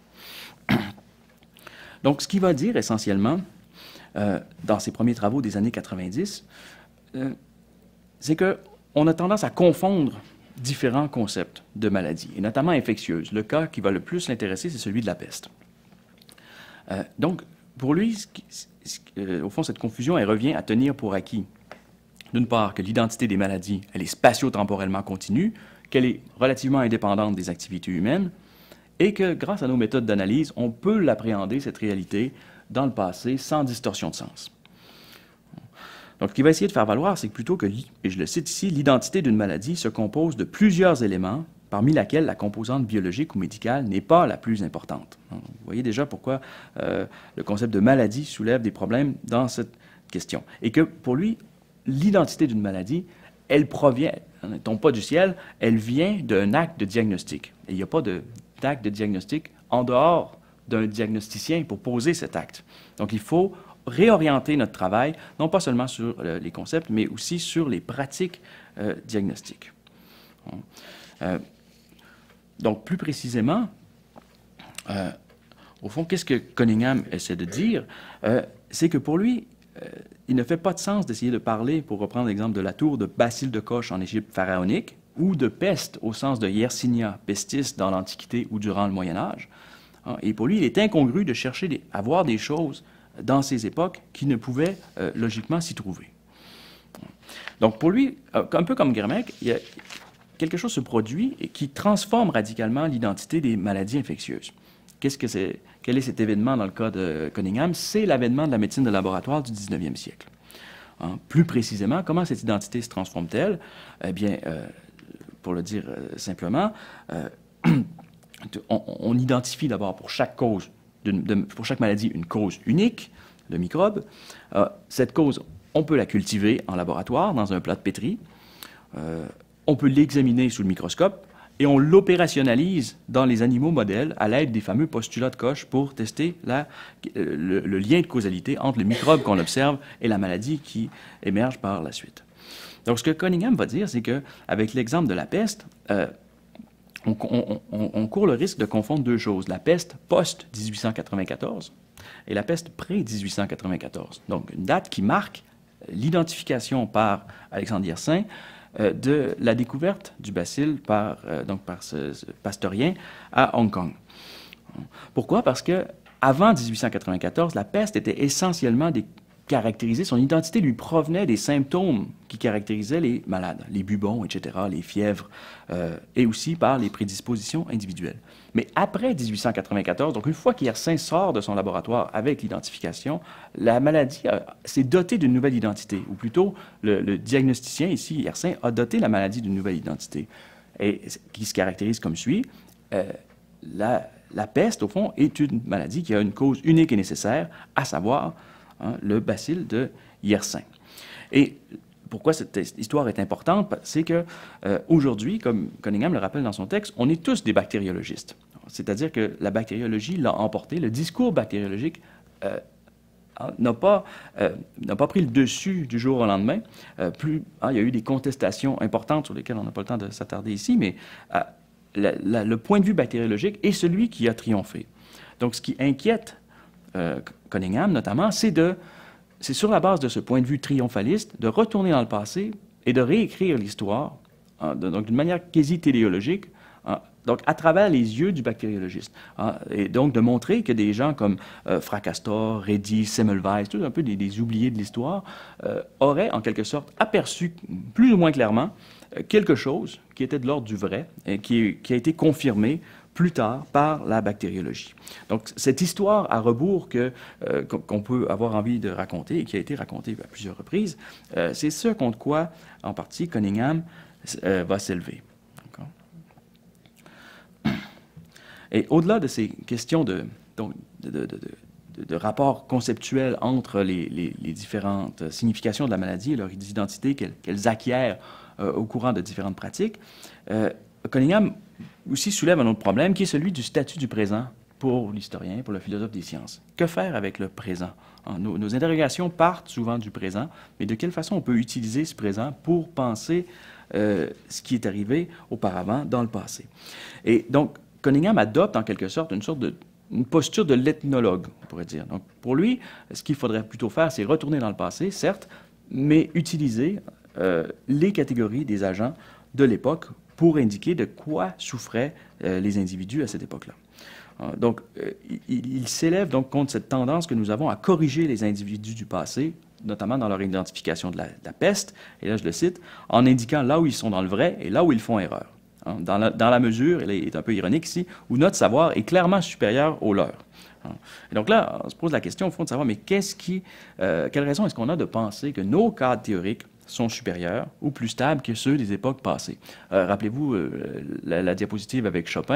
Donc, ce qu'il va dire essentiellement, dans ses premiers travaux des années 90, c'est qu'on a tendance à confondre différents concepts de maladies, et notamment infectieuses. Le cas qui va le plus l'intéresser, c'est celui de la peste. Donc, pour lui, au fond, cette confusion, elle revient à tenir pour acquis, d'une part, que l'identité des maladies, elle est spatio-temporellement continue, qu'elle est relativement indépendante des activités humaines, et que, grâce à nos méthodes d'analyse, on peut l'appréhender, cette réalité, dans le passé, sans distorsion de sens. Donc, ce qu'il va essayer de faire valoir, c'est que plutôt que, et je le cite ici, l'identité d'une maladie se compose de plusieurs éléments, parmi laquelle la composante biologique ou médicale n'est pas la plus importante. Vous voyez déjà pourquoi le concept de maladie soulève des problèmes dans cette question. Et que, pour lui, l'identité d'une maladie, elle provient, elle ne tombe pas du ciel, elle vient d'un acte de diagnostic. Et il n'y a pas d'acte de diagnostic en dehors d'un diagnosticien pour poser cet acte. Donc, il faut réorienter notre travail, non pas seulement sur les concepts, mais aussi sur les pratiques diagnostiques. Donc, plus précisément, au fond, qu'est-ce que Cunningham essaie de dire? C'est que pour lui, il ne fait pas de sens d'essayer de parler, pour reprendre l'exemple de la tour, de Basile de Coche en Égypte pharaonique, ou de peste au sens de Yersinia pestis dans l'Antiquité ou durant le Moyen Âge. Et pour lui, il est incongru de chercher à voir des choses dans ces époques qui ne pouvaient logiquement s'y trouver. Donc pour lui, un peu comme Grmec, il y a quelque chose se produit et qui transforme radicalement l'identité des maladies infectieuses. Quel est cet événement dans le cas de Cunningham? C'est l'avènement de la médecine de laboratoire du 19e siècle. Plus précisément, comment cette identité se transforme-t-elle? Eh bien, pour le dire simplement, on identifie d'abord pour chaque cause, pour chaque maladie, une cause unique de microbes. Cette cause, on peut la cultiver en laboratoire, dans un plat de pétri. On peut l'examiner sous le microscope et on l'opérationnalise dans les animaux modèles à l'aide des fameux postulats de Koch pour tester le lien de causalité entre les microbes qu'on observe et la maladie qui émerge par la suite. Donc, ce que Cunningham va dire, c'est qu'avec l'exemple de la peste, on court le risque de confondre deux choses, la peste post-1894 et la peste pré-1894. Donc, une date qui marque l'identification par Alexandre Yersin de la découverte du bacille par ce pasteurien à Hong Kong. Pourquoi? Parce que avant 1894, la peste était essentiellement caractérisée, son identité lui provenait des symptômes qui caractérisaient les malades, les bubons, etc., les fièvres, et aussi par les prédispositions individuelles. Mais après 1894, donc une fois qu'Yersin sort de son laboratoire avec l'identification, la maladie s'est dotée d'une nouvelle identité, ou plutôt le diagnosticien ici, Yersin, a doté la maladie d'une nouvelle identité, et qui se caractérise comme suit. La peste, au fond, est une maladie qui a une cause unique et nécessaire, à savoir le bacille de Yersin. Et pourquoi cette histoire est importante? C'est qu'aujourd'hui, comme Cunningham le rappelle dans son texte, on est tous des bactériologistes. C'est-à-dire que la bactériologie l'a emporté, le discours bactériologique n'a pas pris le dessus du jour au lendemain. Il y a eu des contestations importantes sur lesquelles on n'a pas le temps de s'attarder ici, mais le point de vue bactériologique est celui qui a triomphé. Donc, ce qui inquiète Cunningham, notamment, c'est sur la base de ce point de vue triomphaliste, de retourner dans le passé et de réécrire l'histoire, donc d'une manière quasi-téléologique, donc à travers les yeux du bactériologiste. Et donc de montrer que des gens comme Fracastor, Redi, Semmelweis, tout un peu des oubliés de l'histoire, auraient en quelque sorte aperçu plus ou moins clairement quelque chose qui était de l'ordre du vrai et qui a été confirmé plus tard par la bactériologie. Donc, cette histoire à rebours qu'on peut avoir envie de raconter et qui a été racontée à plusieurs reprises, c'est ce contre quoi, en partie, Cunningham va s'élever. Et au-delà de ces questions de rapport conceptuel entre les différentes significations de la maladie et leur identité qu'elles acquièrent au courant de différentes pratiques, Cunningham aussi soulève un autre problème qui est celui du statut du présent pour l'historien, pour le philosophe des sciences. Que faire avec le présent? Nos interrogations partent souvent du présent, mais de quelle façon on peut utiliser ce présent pour penser ce qui est arrivé auparavant dans le passé? Et donc, Cunningham adopte en quelque sorte une posture de l'ethnologue, on pourrait dire. Donc, pour lui, ce qu'il faudrait plutôt faire, c'est retourner dans le passé, certes, mais utiliser les catégories des agents de l'époque pour indiquer de quoi souffraient les individus à cette époque-là. Donc, il s'élève donc contre cette tendance que nous avons à corriger les individus du passé, notamment dans leur identification de la peste, et là je le cite, en indiquant là où ils sont dans le vrai et là où ils font erreur. Dans la mesure, il est un peu ironique ici, où notre savoir est clairement supérieur au leur. Et donc là, on se pose la question, au fond, de savoir, mais quelle raison est-ce qu'on a de penser que nos cadres théoriques sont supérieurs ou plus stables que ceux des époques passées? Rappelez-vous la diapositive avec Chopin.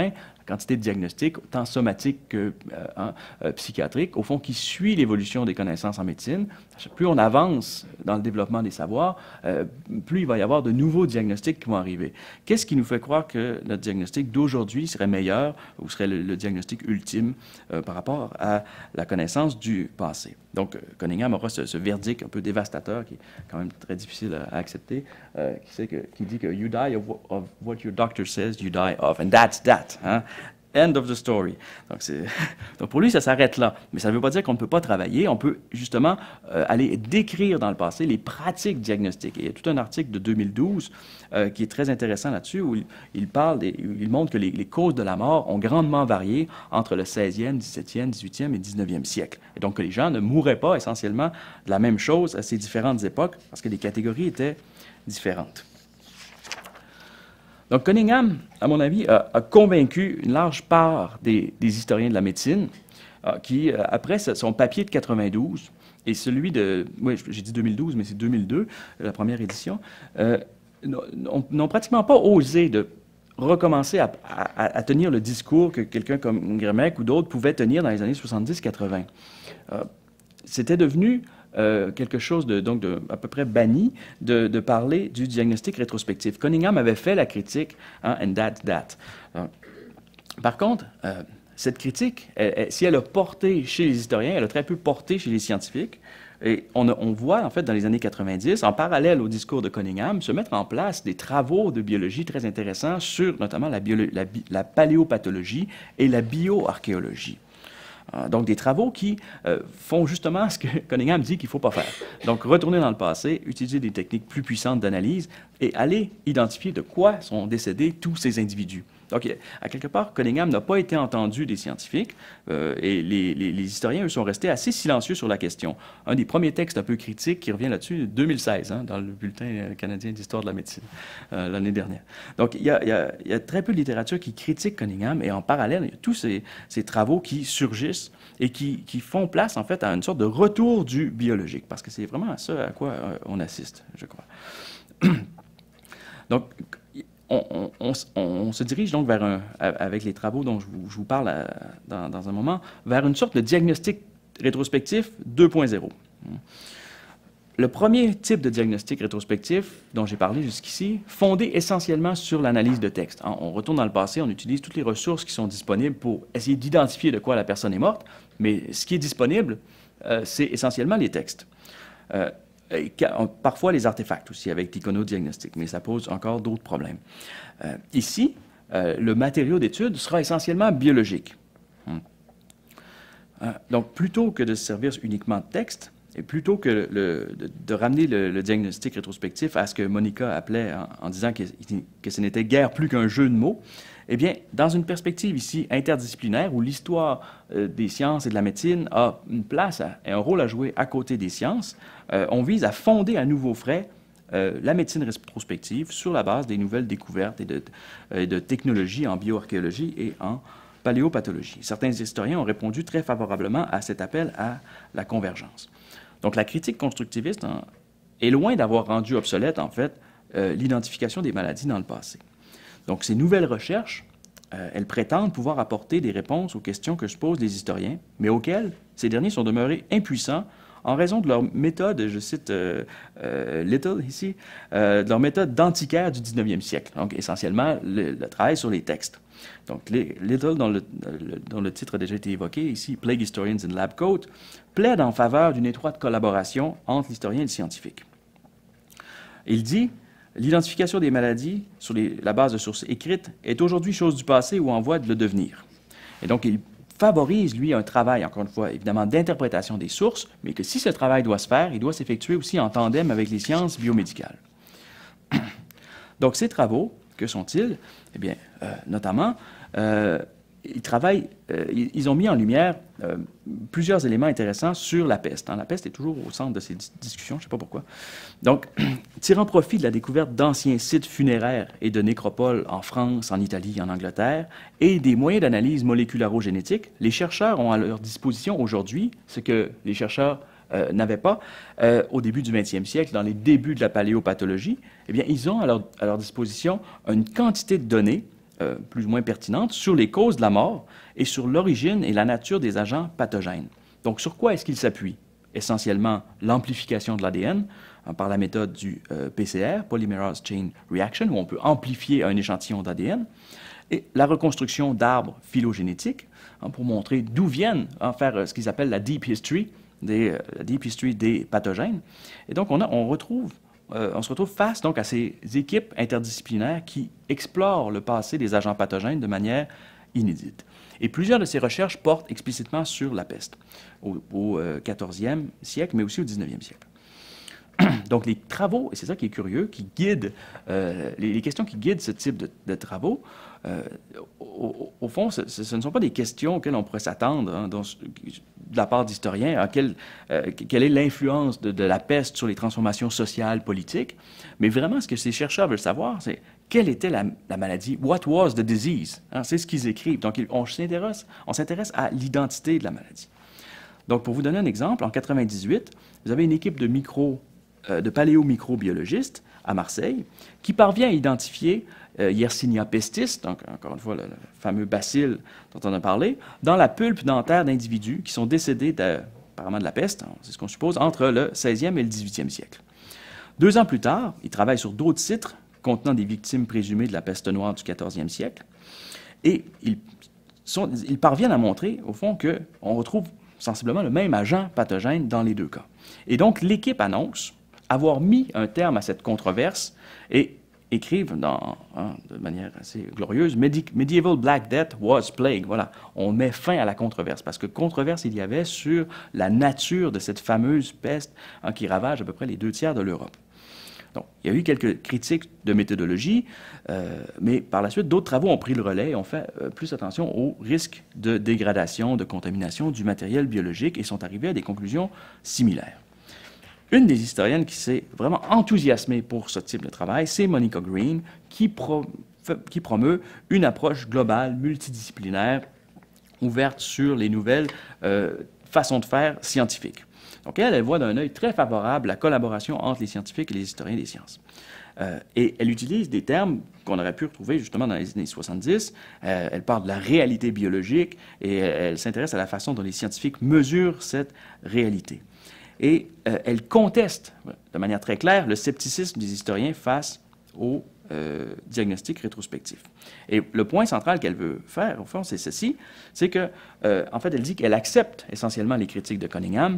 quantité de diagnostics, tant somatiques que psychiatriques, au fond, qui suit l'évolution des connaissances en médecine. Plus on avance dans le développement des savoirs, plus il va y avoir de nouveaux diagnostics qui vont arriver. Qu'est-ce qui nous fait croire que notre diagnostic d'aujourd'hui serait meilleur ou serait le diagnostic ultime par rapport à la connaissance du passé? Donc, Cunningham aura ce verdict un peu dévastateur, qui est quand même très difficile à accepter, qui dit que « You die of what your doctor says you die of, and that's that. Hein? » End of the story. Donc, pour lui, ça s'arrête là. Mais ça ne veut pas dire qu'on ne peut pas travailler. On peut justement aller décrire dans le passé les pratiques diagnostiques. Et il y a tout un article de 2012 qui est très intéressant là-dessus, où il montre que les causes de la mort ont grandement varié entre le 16e, 17e, 18e et 19e siècle. Et donc, que les gens ne mouraient pas essentiellement de la même chose à ces différentes époques, parce que les catégories étaient différentes. Donc, Cunningham, à mon avis, a convaincu une large part des historiens de la médecine qui, après son papier de 92 et celui de, oui, j'ai dit 2012, mais c'est 2002, la première édition, n'ont pratiquement pas osé de recommencer à tenir le discours que quelqu'un comme Gremec ou d'autres pouvaient tenir dans les années 70-80. C'était devenu quelque chose à peu près banni de parler du diagnostic rétrospectif. Cunningham avait fait la critique, hein, and that's that. Par contre, cette critique, si elle a porté chez les historiens, elle a très peu porté chez les scientifiques. Et on voit, en fait, dans les années 90, en parallèle au discours de Cunningham, se mettre en place des travaux de biologie très intéressants sur notamment la paléopathologie et la bioarchéologie. Donc, des travaux qui font justement ce que Cunningham dit qu'il ne faut pas faire. Donc, retourner dans le passé, utiliser des techniques plus puissantes d'analyse et aller identifier de quoi sont décédés tous ces individus. Donc, à quelque part, Cunningham n'a pas été entendu des scientifiques et les historiens, eux, sont restés assez silencieux sur la question. Un des premiers textes un peu critiques qui revient là-dessus, 2016, hein, dans le bulletin canadien d'histoire de la médecine, l'année dernière. Donc, il y a très peu de littérature qui critique Cunningham et en parallèle, il y a tous ces travaux qui surgissent et qui font place, en fait, à une sorte de retour du biologique, parce que c'est vraiment à ça à quoi on assiste, je crois. Donc, on se dirige donc vers avec les travaux dont je vous parle dans un moment, vers une sorte de diagnostic rétrospectif 2.0. Le premier type de diagnostic rétrospectif dont j'ai parlé jusqu'ici, fondé essentiellement sur l'analyse de texte. On retourne dans le passé, on utilise toutes les ressources qui sont disponibles pour essayer d'identifier de quoi la personne est morte, mais ce qui est disponible, c'est essentiellement les textes. Parfois les artefacts aussi, avec l'iconodiagnostic, mais ça pose encore d'autres problèmes. Ici, le matériau d'étude sera essentiellement biologique. Donc, plutôt que de se servir uniquement de texte, et plutôt que de ramener le diagnostic rétrospectif à ce que Monica appelait en disant que ce n'était guère plus qu'un jeu de mots, eh bien, dans une perspective ici interdisciplinaire où l'histoire des sciences et de la médecine a une place et un rôle à jouer à côté des sciences, on vise à fonder à nouveau frais la médecine rétrospective sur la base des nouvelles découvertes et de technologies en bioarchéologie et en paléopathologie. Certains historiens ont répondu très favorablement à cet appel à la convergence. Donc, la critique constructiviste est loin d'avoir rendu obsolète, en fait, l'identification des maladies dans le passé. Donc, ces nouvelles recherches, elles prétendent pouvoir apporter des réponses aux questions que se posent les historiens, mais auxquelles ces derniers sont demeurés impuissants en raison de leur méthode, je cite Little ici, de leur méthode d'antiquaire du 19e siècle. Donc, essentiellement, le travail sur les textes. Donc, Little, dont le titre a déjà été évoqué ici, Plague Historians in Lab Coat, plaide en faveur d'une étroite collaboration entre l'historien et le scientifique. Il dit « L'identification des maladies sur la base de sources écrites est aujourd'hui chose du passé ou en voie de le devenir. » Et donc, il favorise, lui, un travail, encore une fois, évidemment, d'interprétation des sources, mais que si ce travail doit se faire, il doit s'effectuer aussi en tandem avec les sciences biomédicales. Donc, ces travaux, que sont-ils? Eh bien, notamment, ils ont mis en lumière plusieurs éléments intéressants sur la peste. La peste est toujours au centre de ces discussions, je ne sais pas pourquoi. Donc, tirant profit de la découverte d'anciens sites funéraires et de nécropoles en France, en Italie et en Angleterre, et des moyens d'analyse molécularo-génétique, les chercheurs ont à leur disposition aujourd'hui ce que les chercheurs n'avaient pas au début du 20e siècle, dans les débuts de la paléopathologie. Eh bien, ils ont à leur disposition une quantité de données plus ou moins pertinentes sur les causes de la mort et sur l'origine et la nature des agents pathogènes. Donc, sur quoi est-ce qu'il s'appuie? Essentiellement, l'amplification de l'ADN par la méthode du PCR, Polymerase Chain Reaction, où on peut amplifier un échantillon d'ADN, et la reconstruction d'arbres phylogénétiques pour montrer d'où viennent, faire ce qu'ils appellent la deep history des pathogènes. Et donc, on se retrouve face donc, à ces équipes interdisciplinaires qui explorent le passé des agents pathogènes de manière inédite. Et plusieurs de ces recherches portent explicitement sur la peste, au 14e siècle, mais aussi au 19e siècle. Donc, les travaux, et c'est ça qui est curieux, qui guident, les questions qui guident ce type de travaux, au fond, ce ne sont pas des questions auxquelles on pourrait s'attendre de la part d'historiens, quelle est l'influence de la peste sur les transformations sociales, politiques, mais vraiment, ce que ces chercheurs veulent savoir, c'est quelle était la maladie, what was the disease, c'est ce qu'ils écrivent. Donc, on s'intéresse à l'identité de la maladie. Donc, pour vous donner un exemple, en 1998, vous avez une équipe de paléomicrobiologistes à Marseille qui parvient à identifier Yersinia pestis, donc encore une fois le fameux bacille dont on a parlé, dans la pulpe dentaire d'individus qui sont décédés apparemment de la peste, c'est ce qu'on suppose, entre le 16e et le 18e siècle. 2 ans plus tard, ils travaillent sur d'autres sites contenant des victimes présumées de la peste noire du 14e siècle, et ils parviennent à montrer, au fond, qu'on retrouve sensiblement le même agent pathogène dans les 2 cas. Et donc, l'équipe annonce avoir mis un terme à cette controverse et écrivent de manière assez glorieuse, Medieval Black Death was plague. Voilà, on met fin à la controverse, parce que controverse il y avait sur la nature de cette fameuse peste qui ravage à peu près les 2/3 de l'Europe. Donc, il y a eu quelques critiques de méthodologie, mais par la suite, d'autres travaux ont pris le relais et ont fait plus attention aux risques de dégradation, de contamination du matériel biologique et sont arrivés à des conclusions similaires. Une des historiennes qui s'est vraiment enthousiasmée pour ce type de travail, c'est Monica Green, qui promeut une approche globale, multidisciplinaire, ouverte sur les nouvelles façons de faire scientifiques. Donc, elle voit d'un œil très favorable la collaboration entre les scientifiques et les historiens des sciences. Et elle utilise des termes qu'on aurait pu retrouver justement dans les années 70. Elle parle de la réalité biologique et elle s'intéresse à la façon dont les scientifiques mesurent cette réalité. Et elle conteste de manière très claire le scepticisme des historiens face au diagnostic rétrospectif. Et le point central qu'elle veut faire, au fond, c'est ceci, c'est que, en fait, elle dit qu'elle accepte essentiellement les critiques de Cunningham,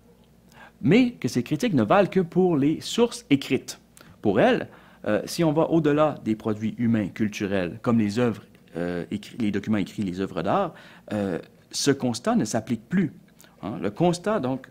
mais que ces critiques ne valent que pour les sources écrites. Pour elle, si on va au-delà des produits humains culturels, comme les œuvres, les documents écrits, les œuvres d'art, ce constat ne s'applique plus. Le constat, donc,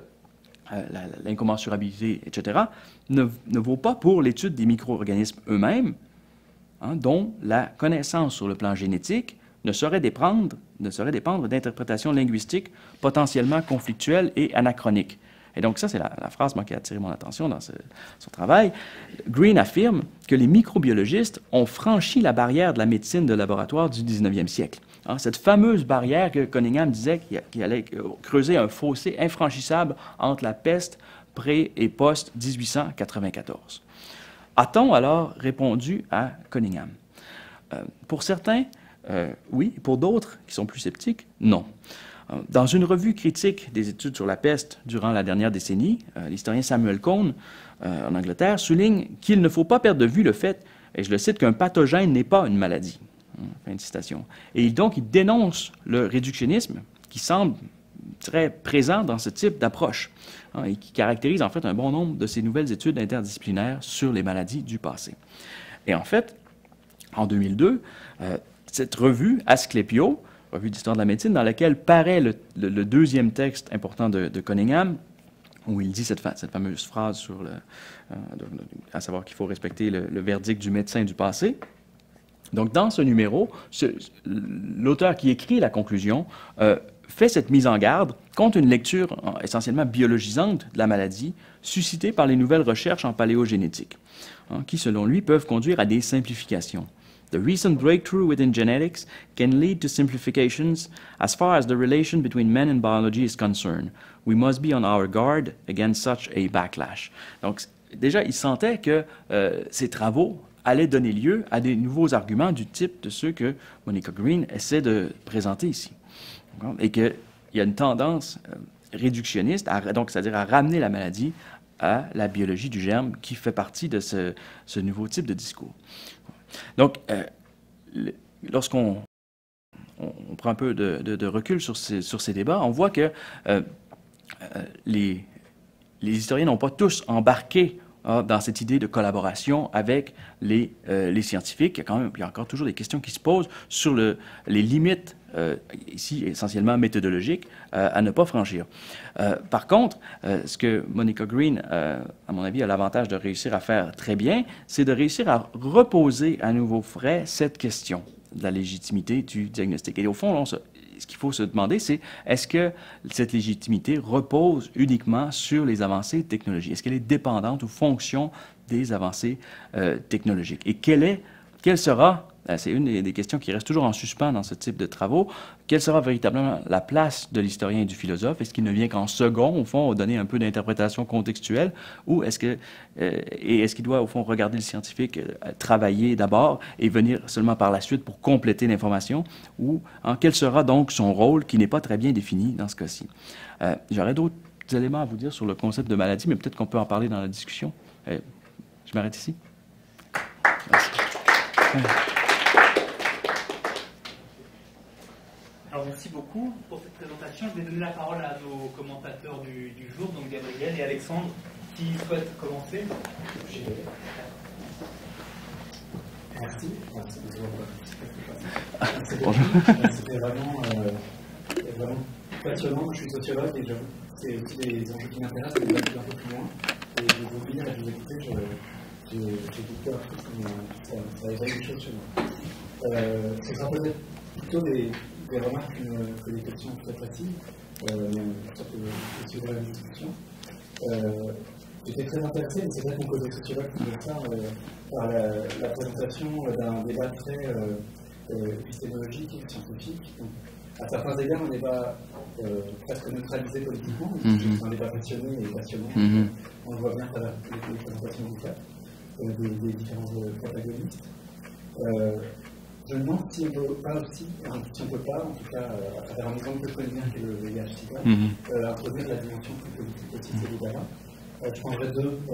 l'incommensurabilité, etc., ne vaut pas pour l'étude des micro-organismes eux-mêmes, dont la connaissance sur le plan génétique ne saurait dépendre d'interprétations linguistiques potentiellement conflictuelles et anachroniques. Et donc ça, c'est la phrase qui a attiré mon attention dans son travail. Green affirme que les microbiologistes ont franchi la barrière de la médecine de laboratoire du 19e siècle. Cette fameuse barrière que Cunningham disait qu'il allait creuser un fossé infranchissable entre la peste pré- et post-1894. A-t-on alors répondu à Cunningham? Pour certains, oui. Pour d'autres, qui sont plus sceptiques, non. Dans une revue critique des études sur la peste durant la dernière décennie, l'historien Samuel Cohn, en Angleterre, souligne qu'il ne faut pas perdre de vue le fait, et je le cite, qu'un pathogène n'est pas une maladie. Fin de citation. Et donc, il dénonce le réductionnisme qui semble très présent dans ce type d'approche et qui caractérise en fait un bon nombre de ces nouvelles études interdisciplinaires sur les maladies du passé. Et en fait, en 2002, cette revue, Asclepio, revue d'histoire de la médecine, dans laquelle paraît le deuxième texte important de Cunningham, où il dit cette fameuse phrase sur à savoir qu'il faut respecter le verdict du médecin du passé. Donc, dans ce numéro, l'auteur qui écrit la conclusion fait cette mise en garde contre une lecture essentiellement biologisante de la maladie suscitée par les nouvelles recherches en paléogénétique, qui, selon lui, peuvent conduire à des simplifications. The recent breakthrough within genetics can lead to simplifications as far as the relation between men and biology is concerned. We must be on our guard against such a backlash. Donc, déjà, il sentait que ces travaux allait donner lieu à des nouveaux arguments du type de ceux que Monica Green essaie de présenter ici. Et qu'il y a une tendance réductionniste, donc c'est-à-dire à ramener la maladie à la biologie du germe qui fait partie de ce nouveau type de discours. Donc, lorsqu'on prend un peu de recul sur ces débats, on voit que les historiens n'ont pas tous embarqué dans cette idée de collaboration avec les scientifiques. Il y a encore toujours des questions qui se posent sur les limites, ici essentiellement méthodologiques, à ne pas franchir. Par contre, ce que Monica Green, à mon avis, a l'avantage de réussir à faire très bien, c'est de réussir à reposer à nouveau frais cette question de la légitimité du diagnostic. Et au fond, ce qu'il faut se demander, c'est est-ce que cette légitimité repose uniquement sur les avancées technologiques? Est-ce qu'elle est dépendante ou fonction des avancées technologiques? Et quelle sera, c'est une des questions qui reste toujours en suspens dans ce type de travaux, quelle sera véritablement la place de l'historien et du philosophe? Est-ce qu'il ne vient qu'en second, au fond, donner un peu d'interprétation contextuelle, ou est-ce qu'il doit, au fond, regarder le scientifique travailler d'abord et venir seulement par la suite pour compléter l'information, ou quel sera donc son rôle qui n'est pas très bien défini dans ce cas-ci? J'aurais d'autres éléments à vous dire sur le concept de maladie, mais peut-être qu'on peut en parler dans la discussion. Je m'arrête ici. Merci. Alors merci beaucoup pour cette présentation. Je vais donner la parole à nos commentateurs du jour, donc Gabriel et Alexandre, qui souhaitent commencer. Merci. C'était vraiment passionnant. Je suis sociologue et j'avoue que c'est aussi des enjeux qui m'intéressent, mais je vais aller un peu plus loin. Et de vous lire et de vous écouter, j'ai beaucoup appris, ça éveille des choses chez moi. Ce sera peut-être plutôt des remarques que des questions très précises, mais ça peut suivre la discussion. J'étais très intéressé, et c'est vrai qu'on côté sociologue qui veut ça, par la présentation d'un débat très épistémologique et scientifique. Donc, à certains égards, un débat presque neutralisé politiquement, c'est un débat passionné et passionnant. On le voit bien à travers les présentations du cas, des différents protagonistes. Je me demande si on peut pas aussi, si on peut pas, en tout cas, à travers un exemple que je connais bien, qui est le VIH-Sida, introduire la dimension plus politique aussi de ces débats-là. Je prendrai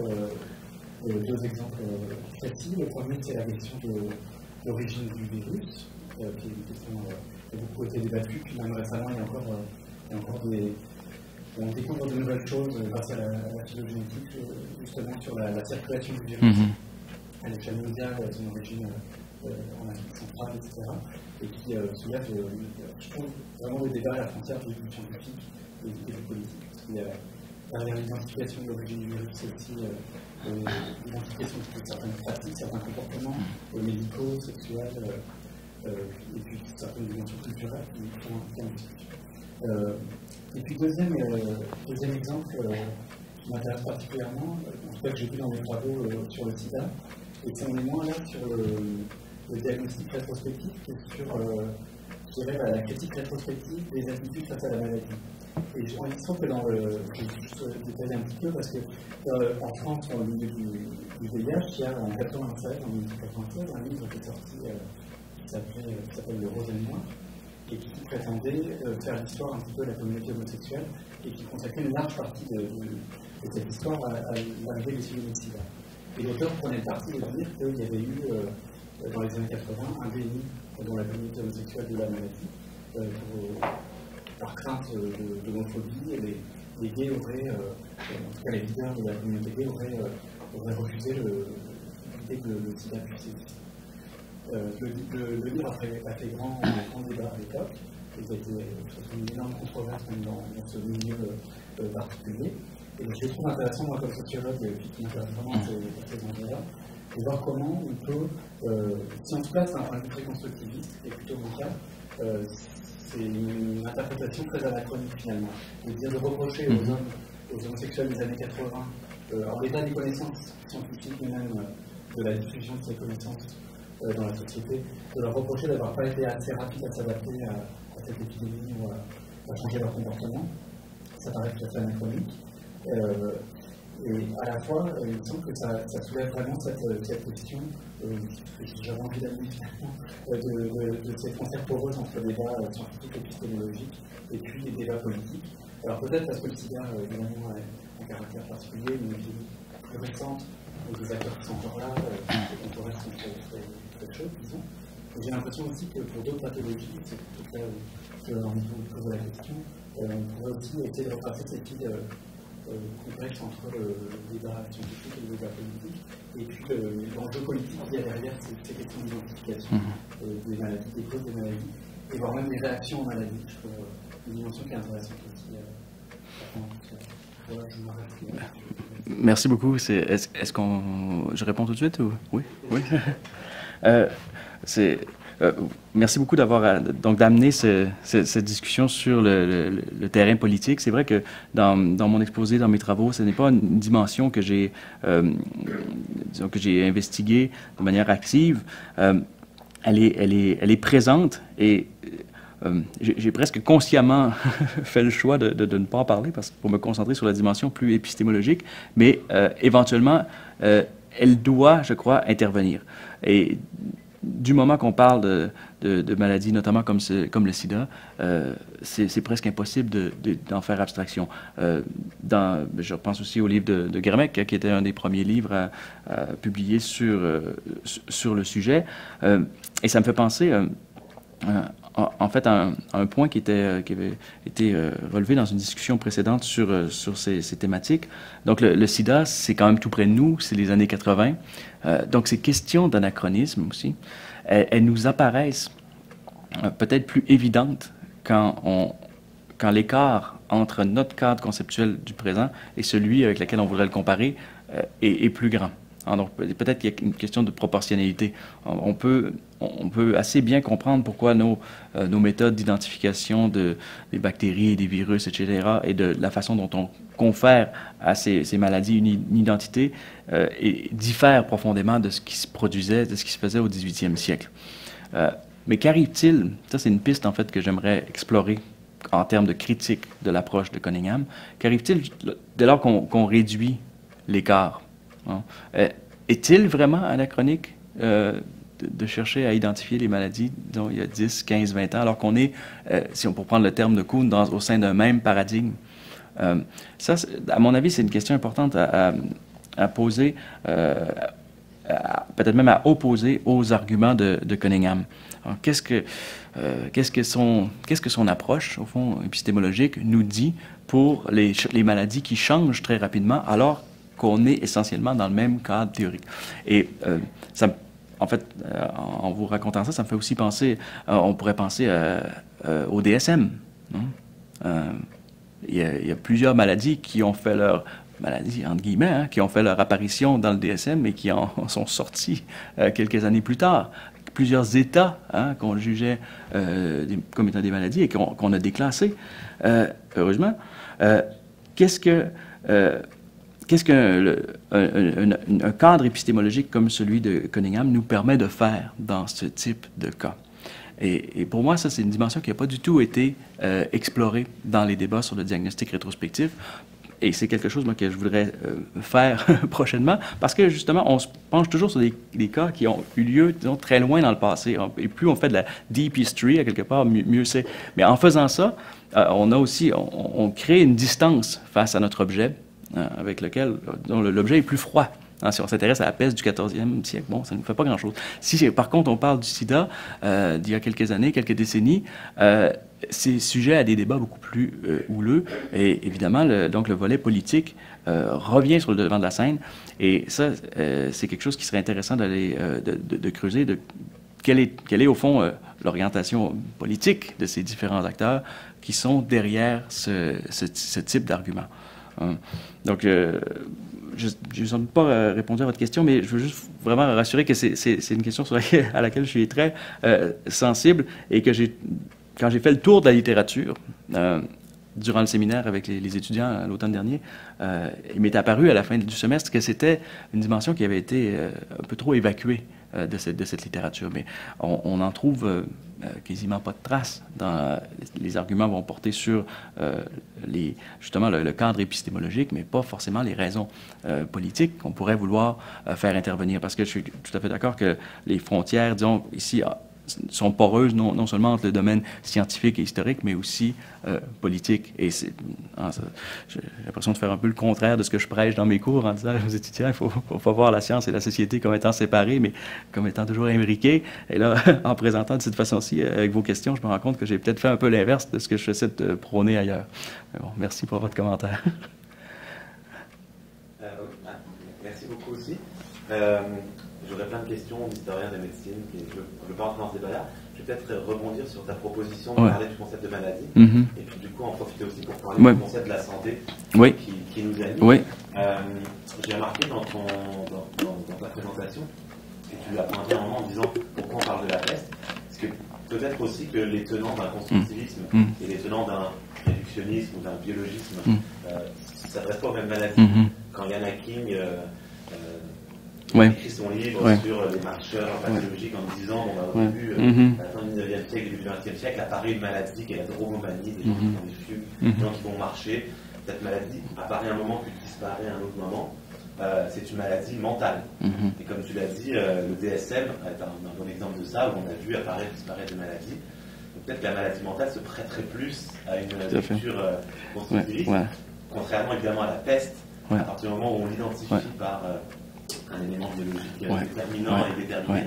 deux exemples précis. Le premier, c'est la question de l'origine du virus, qui est une question qui a beaucoup été débattue. Puis même récemment, il y a encore on découvre de nouvelles choses grâce à la phylogénétique, justement sur la circulation du virus à l'échelle mondiale, son origine en Afrique centrale, etc. Et qui soulève, je trouve, vraiment des débats à la frontière du scientifique et du politique. Parce qu'il y a derrière l'identification de l'origine du virus, c'est aussi l'identification de certaines pratiques, certains comportements médicaux, sexuels, et puis certaines dimensions culturelles qui font en discussion. Et puis deuxième exemple qui m'intéresse particulièrement, en tout cas que j'ai vu dans mes travaux sur le sida, et c'est on est moins là sur le diagnostic rétrospectif que sur je dirais, la critique rétrospective des attitudes face à la maladie. Et on trouve que je vais juste détailler un petit peu parce que en France, dans le milieu du VIH, il y a en 1996, un livre qui est sorti qui s'appelle Le Rose et le Noir, et qui prétendait faire l'histoire un petit peu de la communauté homosexuelle et qui consacrait une large partie de cette histoire à l'arrivée des sujets de sida. Et l'auteur prenait le parti de dire qu'il y avait eu, dans les années 80, un déni dans la communauté homosexuelle de la maladie, par crainte d'homophobie, les gays auraient, en tout cas les leaders de la communauté gay auraient refusé l'idée que le sida puisse exister. Le livre a fait grand débat à l'époque, et ça a été une énorme controverse même dans ce milieu particulier. Et je trouve intéressant, moi, comme sociologue, qui m'intéresse vraiment à ces enjeux-là, de voir comment on peut, si en tout cas c'est un point de vue très constructiviste et plutôt mon cas, c'est une interprétation très anachronique finalement. De reprocher aux homosexuels des années 80, en l'état des connaissances scientifiques, mais même de la diffusion de ces connaissances dans la société, de leur reprocher d'avoir pas été assez rapide à s'adapter à cette épidémie ou à changer leur comportement. Ça paraît tout à fait anachronique. Et à la fois, il me semble que ça soulève vraiment cette question, que j'avais envie d'amener finalement, de ces frontières poreuses entre le débat scientifique et épistémologique et puis les débats politiques. Alors peut-être parce que le SIDA, évidemment, a un caractère particulier, une vie plus récente, donc des acteurs qui sont encore là, et qu'on pourrait se très chaud, disons. Et j'ai l'impression aussi que pour d'autres pathologies, c'est peut-être là où j'ai envie de vous poser la question, on pourrait aussi essayer de retracer cette vie complexe entre le débat scientifique et le débat politique, et puis l'enjeu politique qui est derrière ces questions d'identification des maladies, des causes des maladies, et voire même des réactions aux maladies. Je trouve une dimension qui est intéressante aussi. Voilà, je m'arrête. Merci beaucoup. Est-ce qu'on... Je réponds tout de suite ou... Oui, oui. Merci beaucoup d'amener cette discussion sur le terrain politique. C'est vrai que dans mon exposé, dans mes travaux, ce n'est pas une dimension que j'ai investiguée de manière active. Elle est présente et j'ai presque consciemment fait le choix de ne pas en parler pour me concentrer sur la dimension plus épistémologique, mais éventuellement, elle doit, je crois, intervenir. Et du moment qu'on parle de maladies, notamment comme le sida, c'est presque impossible d'en faire abstraction. Je pense aussi au livre de Grmek, qui était un des premiers livres à publier sur le sujet. Et ça me fait penser, en fait, à un point qui avait été relevé dans une discussion précédente sur ces thématiques. Donc, le sida, c'est quand même tout près de nous, c'est les années 80. Donc, ces questions d'anachronisme aussi, elles nous apparaissent peut-être plus évidentes quand l'écart entre notre cadre conceptuel du présent et celui avec lequel on voudrait le comparer est plus grand. Donc, peut-être qu'il y a une question de proportionnalité. On peut assez bien comprendre pourquoi nos méthodes d'identification des bactéries et des virus, etc., et de la façon dont on confère à ces maladies une identité diffèrent profondément de ce qui se produisait, de ce qui se faisait au 18e siècle. Mais qu'arrive-t-il, ça c'est une piste en fait que j'aimerais explorer en termes de critique de l'approche de Cunningham, qu'arrive-t-il dès lors qu'on réduit l'écart? Est-il vraiment anachronique de chercher à identifier les maladies, disons, il y a 10, 15, 20 ans, alors qu'on est, si on peut prendre le terme de Kuhn, au sein d'un même paradigme? Ça, à mon avis, c'est une question importante à poser, peut-être même à opposer aux arguments de Cunningham. Alors, qu'est-ce que son approche, au fond, épistémologique, nous dit pour les maladies qui changent très rapidement, alors qu'on est essentiellement dans le même cadre théorique? Et en fait, en vous racontant ça, ça me fait aussi penser, on pourrait penser au DSM. Il y a plusieurs maladies qui ont fait leur maladies, entre guillemets, qui ont fait leur apparition dans le DSM et qui en sont sortis quelques années plus tard. Plusieurs états qu'on jugeait comme étant des maladies et qu'on a déclassés, heureusement. Qu'est-ce qu'un cadre épistémologique comme celui de Cunningham nous permet de faire dans ce type de cas? Et pour moi, ça, c'est une dimension qui n'a pas du tout été explorée dans les débats sur le diagnostic rétrospectif. Et c'est quelque chose, moi, que je voudrais faire prochainement, parce que, justement, on se penche toujours sur des cas qui ont eu lieu, disons, très loin dans le passé. Et plus on fait de la deep history, à quelque part, mieux c'est. Mais en faisant ça, on crée une distance face à notre objet, avec lequel l'objet est plus froid. Si on s'intéresse à la peste du 14e siècle, bon, ça ne nous fait pas grand-chose. Si, par contre, on parle du sida d'il y a quelques années, quelques décennies, c'est sujet à des débats beaucoup plus houleux. Et évidemment, donc le volet politique revient sur le devant de la scène. Et ça, c'est quelque chose qui serait intéressant de creuser, quelle est au fond l'orientation politique de ces différents acteurs qui sont derrière ce type d'argument. Donc, je n'ai sans doute pas répondu à votre question, mais je veux juste vraiment rassurer que c'est une question à laquelle je suis très sensible et que quand j'ai fait le tour de la littérature durant le séminaire avec les étudiants l'automne dernier, il m'est apparu à la fin du semestre que c'était une dimension qui avait été un peu trop évacuée de cette littérature. Mais on n'en trouve quasiment pas de traces. Les arguments vont porter sur justement le cadre épistémologique, mais pas forcément les raisons politiques qu'on pourrait vouloir faire intervenir. Parce que je suis tout à fait d'accord que les frontières, disons, ici, sont poreuses non seulement entre le domaine scientifique et historique, mais aussi politique. Et j'ai l'impression de faire un peu le contraire de ce que je prêche dans mes cours en disant aux étudiants, il faut pas voir la science et la société comme étant séparées, mais comme étant toujours imbriquées. Et là, en présentant de cette façon-ci, avec vos questions, je me rends compte que j'ai peut-être fait un peu l'inverse de ce que je essaie de prôner ailleurs. Mais bon, merci pour votre commentaire. Merci beaucoup aussi. J'aurais plein de questions d'historiens de médecine, je ne veux pas entrer dans ce débat-là. Je vais peut-être rebondir sur ta proposition de parler du concept de maladie, et puis du coup en profiter aussi pour parler du concept de la santé qui nous anime. J'ai remarqué dans ta présentation, et tu l'as pointé un moment en disant pourquoi on parle de la peste, parce que peut-être aussi que les tenants d'un constructivisme et les tenants d'un réductionnisme ou d'un biologisme ne s'adressent pas aux mêmes maladies. Quand Yana King écrit son livre sur les marcheurs pathologiques en disant au début, à la fin du 19e siècle et du 20e siècle, apparaît une maladie qui est la dromomanie, des gens qui font des fugues, des gens qui vont marcher. Cette maladie apparaît à un moment puis disparaît à un autre moment. C'est une maladie mentale. Et comme tu l'as dit, le DSM est un bon exemple de ça, où on a vu apparaître et disparaître des maladies. Peut-être que la maladie mentale se prêterait plus à une lecture constructiviste, contrairement évidemment à la peste, à partir du moment où on l'identifie par un élément biologique déterminant et déterminé,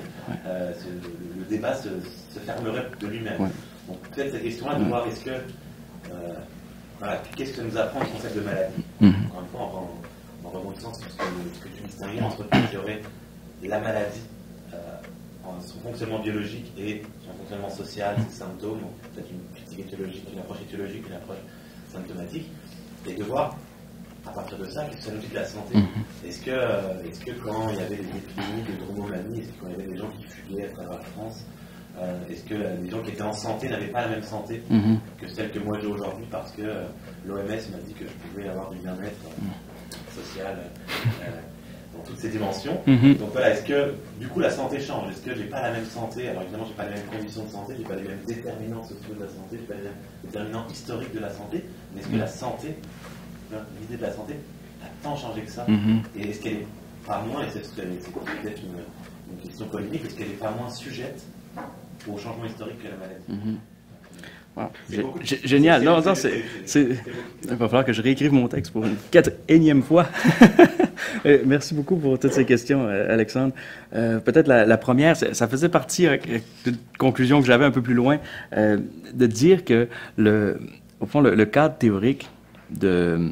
le débat se fermerait de lui-même. Donc peut-être cette question-là de voir est-ce que qu'est-ce que nous apprend le concept de maladie. Encore une fois, en rebondissant sur ce que tu distinguais entre ce qui aurait la maladie, son fonctionnement biologique et son fonctionnement social, ses symptômes, peut-être une critique étiologique, une approche étiologique, une approche symptomatique, et de voir à partir de ça, qu'est-ce que ça nous dit de la santé? Est-ce que quand il y avait des épidémies de dromomanie, est-ce que quand il y avait des gens qui fuguaient à travers la France, est-ce que les gens qui étaient en santé n'avaient pas la même santé que celle que moi j'ai aujourd'hui parce que l'OMS m'a dit que je pouvais avoir du bien-être social dans toutes ces dimensions. Donc voilà, est-ce que du coup la santé change? Est-ce que j'ai pas la même santé? Alors évidemment, j'ai pas les mêmes conditions de santé, j'ai pas les mêmes déterminants sociaux de la santé, j'ai pas les mêmes déterminants historiques de la santé, mais est-ce que la santé, l'idée de la santé a tant changé que ça? Et est-ce qu'elle est pas moins, et c'est peut-être une question polémique, est-ce qu'elle est pas moins sujette au changement historique que la maladie? Wow. Génial. Non, il va falloir que je réécrive mon texte pour une énième fois. Merci beaucoup pour toutes ces questions, Alexandre. Peut-être la première, ça faisait partie d'une conclusion que j'avais un peu plus loin, de dire que, au fond, le cadre théorique de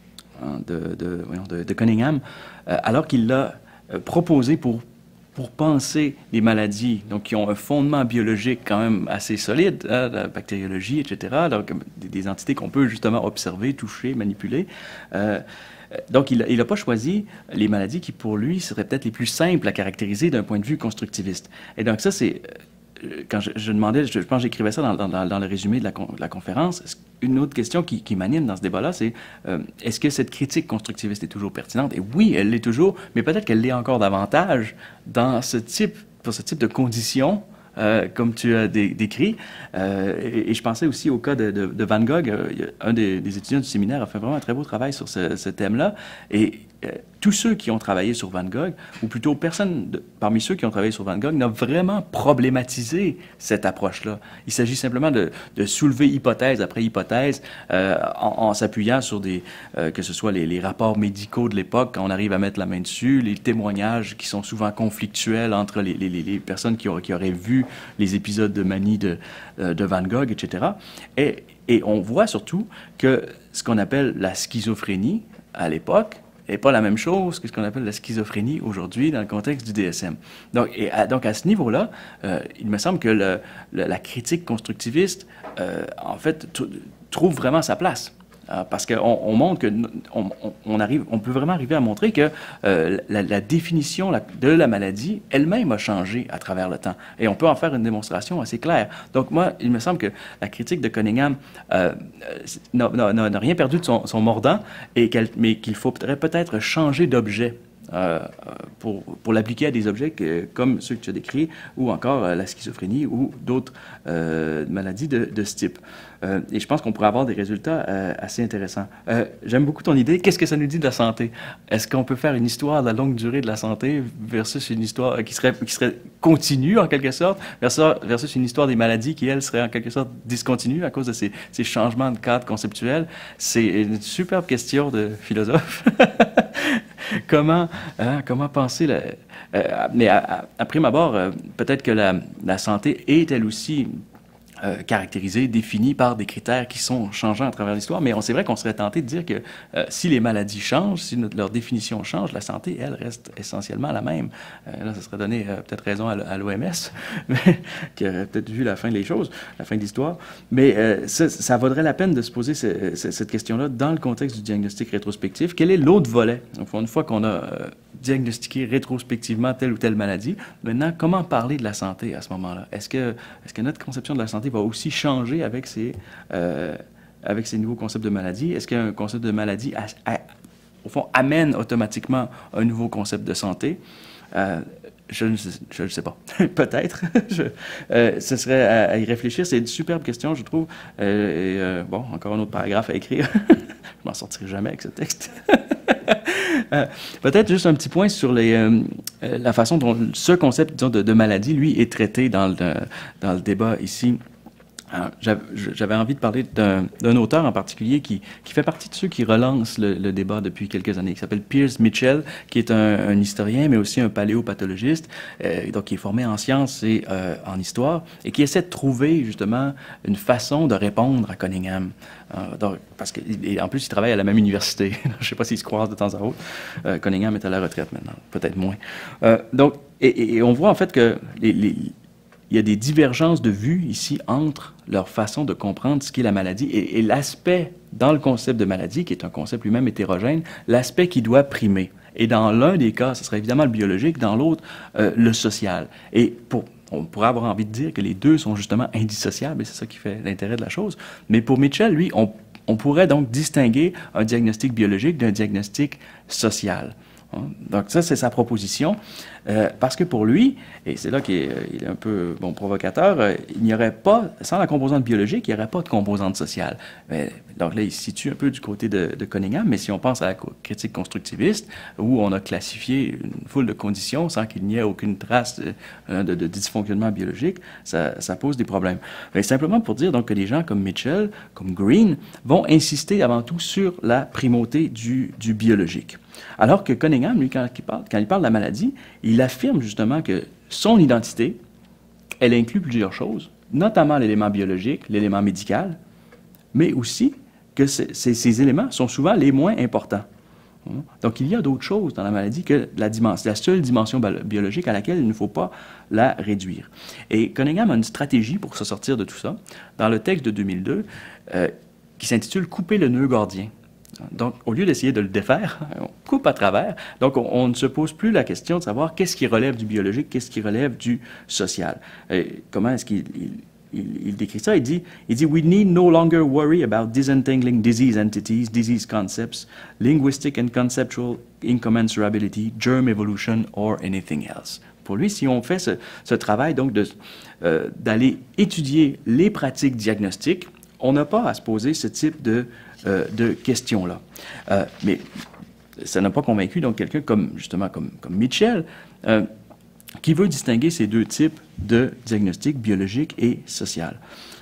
Cunningham, alors qu'il l'a proposé pour penser les maladies, donc qui ont un fondement biologique quand même assez solide, la bactériologie, etc., donc des entités qu'on peut justement observer, toucher, manipuler. Donc, il n'a pas choisi les maladies qui, pour lui, seraient peut-être les plus simples à caractériser d'un point de vue constructiviste. Et donc, ça, c'est... Quand je demandais, je pense que j'écrivais ça dans le résumé de la conférence, une autre question qui m'anime dans ce débat-là, c'est est-ce que cette critique constructiviste est toujours pertinente? Et oui, elle l'est toujours, mais peut-être qu'elle l'est encore davantage pour ce type de conditions, comme tu as décrit. Et je pensais aussi au cas de Van Gogh. Un des étudiants du séminaire a fait vraiment un très beau travail sur ce thème-là. Et tous ceux qui ont travaillé sur Van Gogh, ou plutôt personne parmi ceux qui ont travaillé sur Van Gogh, n'a vraiment problématisé cette approche-là. Il s'agit simplement de soulever hypothèse après hypothèse en s'appuyant sur que ce soit les rapports médicaux de l'époque, quand on arrive à mettre la main dessus, les témoignages qui sont souvent conflictuels entre les personnes qui auraient vu les épisodes de manie de Van Gogh, etc. Et on voit surtout que ce qu'on appelle la schizophrénie à l'époque n'est pas la même chose que ce qu'on appelle la schizophrénie aujourd'hui dans le contexte du DSM. Donc à ce niveau-là, il me semble que la critique constructiviste, en fait, trouve vraiment sa place. Parce qu'on montre on peut vraiment arriver à montrer que la définition de la maladie elle-même a changé à travers le temps. Et on peut en faire une démonstration assez claire. Donc moi, il me semble que la critique de Cunningham n'a rien perdu de son mordant, mais qu'il faudrait peut-être changer d'objet pour l'appliquer à des objets comme ceux que tu as décrits, ou encore la schizophrénie ou d'autres maladies de ce type. Et je pense qu'on pourrait avoir des résultats assez intéressants. J'aime beaucoup ton idée. Qu'est-ce que ça nous dit de la santé? Est-ce qu'on peut faire une histoire de la longue durée de la santé versus une histoire qui serait continue, en quelque sorte, versus une histoire des maladies qui, elle, serait en quelque sorte discontinue à cause de ces changements de cadre conceptuel? C'est une superbe question de philosophe. Comment penser... mais à prime abord, peut-être que la santé est, elle aussi, caractérisée, définie par des critères qui sont changeants à travers l'histoire, mais c'est vrai qu'on serait tenté de dire que si les maladies changent, si leur définition change, la santé, elle, reste essentiellement la même. Là, ça serait donner peut-être raison à l'OMS, qui aurait peut-être vu la fin des choses, la fin de l'histoire, mais ça vaudrait la peine de se poser cette question-là dans le contexte du diagnostic rétrospectif. Quel est l'autre volet? Une fois qu'on a diagnostiqué rétrospectivement telle ou telle maladie, maintenant, comment parler de la santé à ce moment-là? Est-ce que notre conception de la santé va aussi changer avec ces nouveaux concepts de maladie? Est-ce qu'un concept de maladie, au fond, amène automatiquement un nouveau concept de santé? Je ne sais pas. Peut-être. Ce serait à y réfléchir. C'est une superbe question, je trouve. Bon, encore un autre paragraphe à écrire. Je m'en sortirai jamais avec ce texte. Peut-être juste un petit point sur la façon dont ce concept, disons, de maladie, lui, est traité dans le débat ici. J'avais envie de parler d'un auteur en particulier qui fait partie de ceux qui relancent le débat depuis quelques années, qui s'appelle Piers Mitchell, qui est un historien, mais aussi un paléopathologiste, donc qui est formé en sciences et en histoire, et qui essaie de trouver justement une façon de répondre à Cunningham. Parce qu'en plus, il travaille à la même université. Je ne sais pas s'ils se croisent de temps à autre. Cunningham est à la retraite maintenant, peut-être moins. Donc, et on voit en fait que il y a des divergences de vues ici entre leur façon de comprendre ce qu'est la maladie et l'aspect dans le concept de maladie, qui est un concept lui-même hétérogène, l'aspect qui doit primer. Et dans l'un des cas, ce serait évidemment le biologique, dans l'autre, le social. Et on pourrait avoir envie de dire que les deux sont justement indissociables, et c'est ça qui fait l'intérêt de la chose. Mais pour Mitchell, lui, on pourrait donc distinguer un diagnostic biologique d'un diagnostic social. Donc ça, c'est sa proposition, parce que pour lui, et c'est là qu'il est un peu provocateur, il n'y aurait pas, sans la composante biologique, il n'y aurait pas de composante sociale. Donc là, il se situe un peu du côté de Cunningham, mais si on pense à la critique constructiviste, où on a classifié une foule de conditions sans qu'il n'y ait aucune trace de dysfonctionnement biologique, ça pose des problèmes. Mais simplement pour dire donc que des gens comme Mitchell, comme Green, vont insister avant tout sur la primauté du biologique. Alors que Cunningham, lui, quand il parle de la maladie, il affirme justement que son identité, elle inclut plusieurs choses, notamment l'élément biologique, l'élément médical, mais aussi que ces éléments sont souvent les moins importants. Donc, il y a d'autres choses dans la maladie que la seule dimension biologique à laquelle il ne faut pas la réduire. Et Cunningham a une stratégie pour se sortir de tout ça, dans le texte de 2002, qui s'intitule « Couper le nœud gordien ». Donc, au lieu d'essayer de le défaire, on coupe à travers. Donc, on ne se pose plus la question de savoir qu'est-ce qui relève du biologique, qu'est-ce qui relève du social. Et comment est-ce qu'il décrit ça? Il dit « We need no longer worry about disentangling disease entities, disease concepts, linguistic and conceptual incommensurability, germ evolution or anything else. » Pour lui, si on fait ce travail donc d'aller étudier les pratiques diagnostiques, on n'a pas à se poser ce type de questions-là. Mais ça n'a pas convaincu donc quelqu'un comme Mitchell, qui veut distinguer ces deux types de diagnostic biologique et social.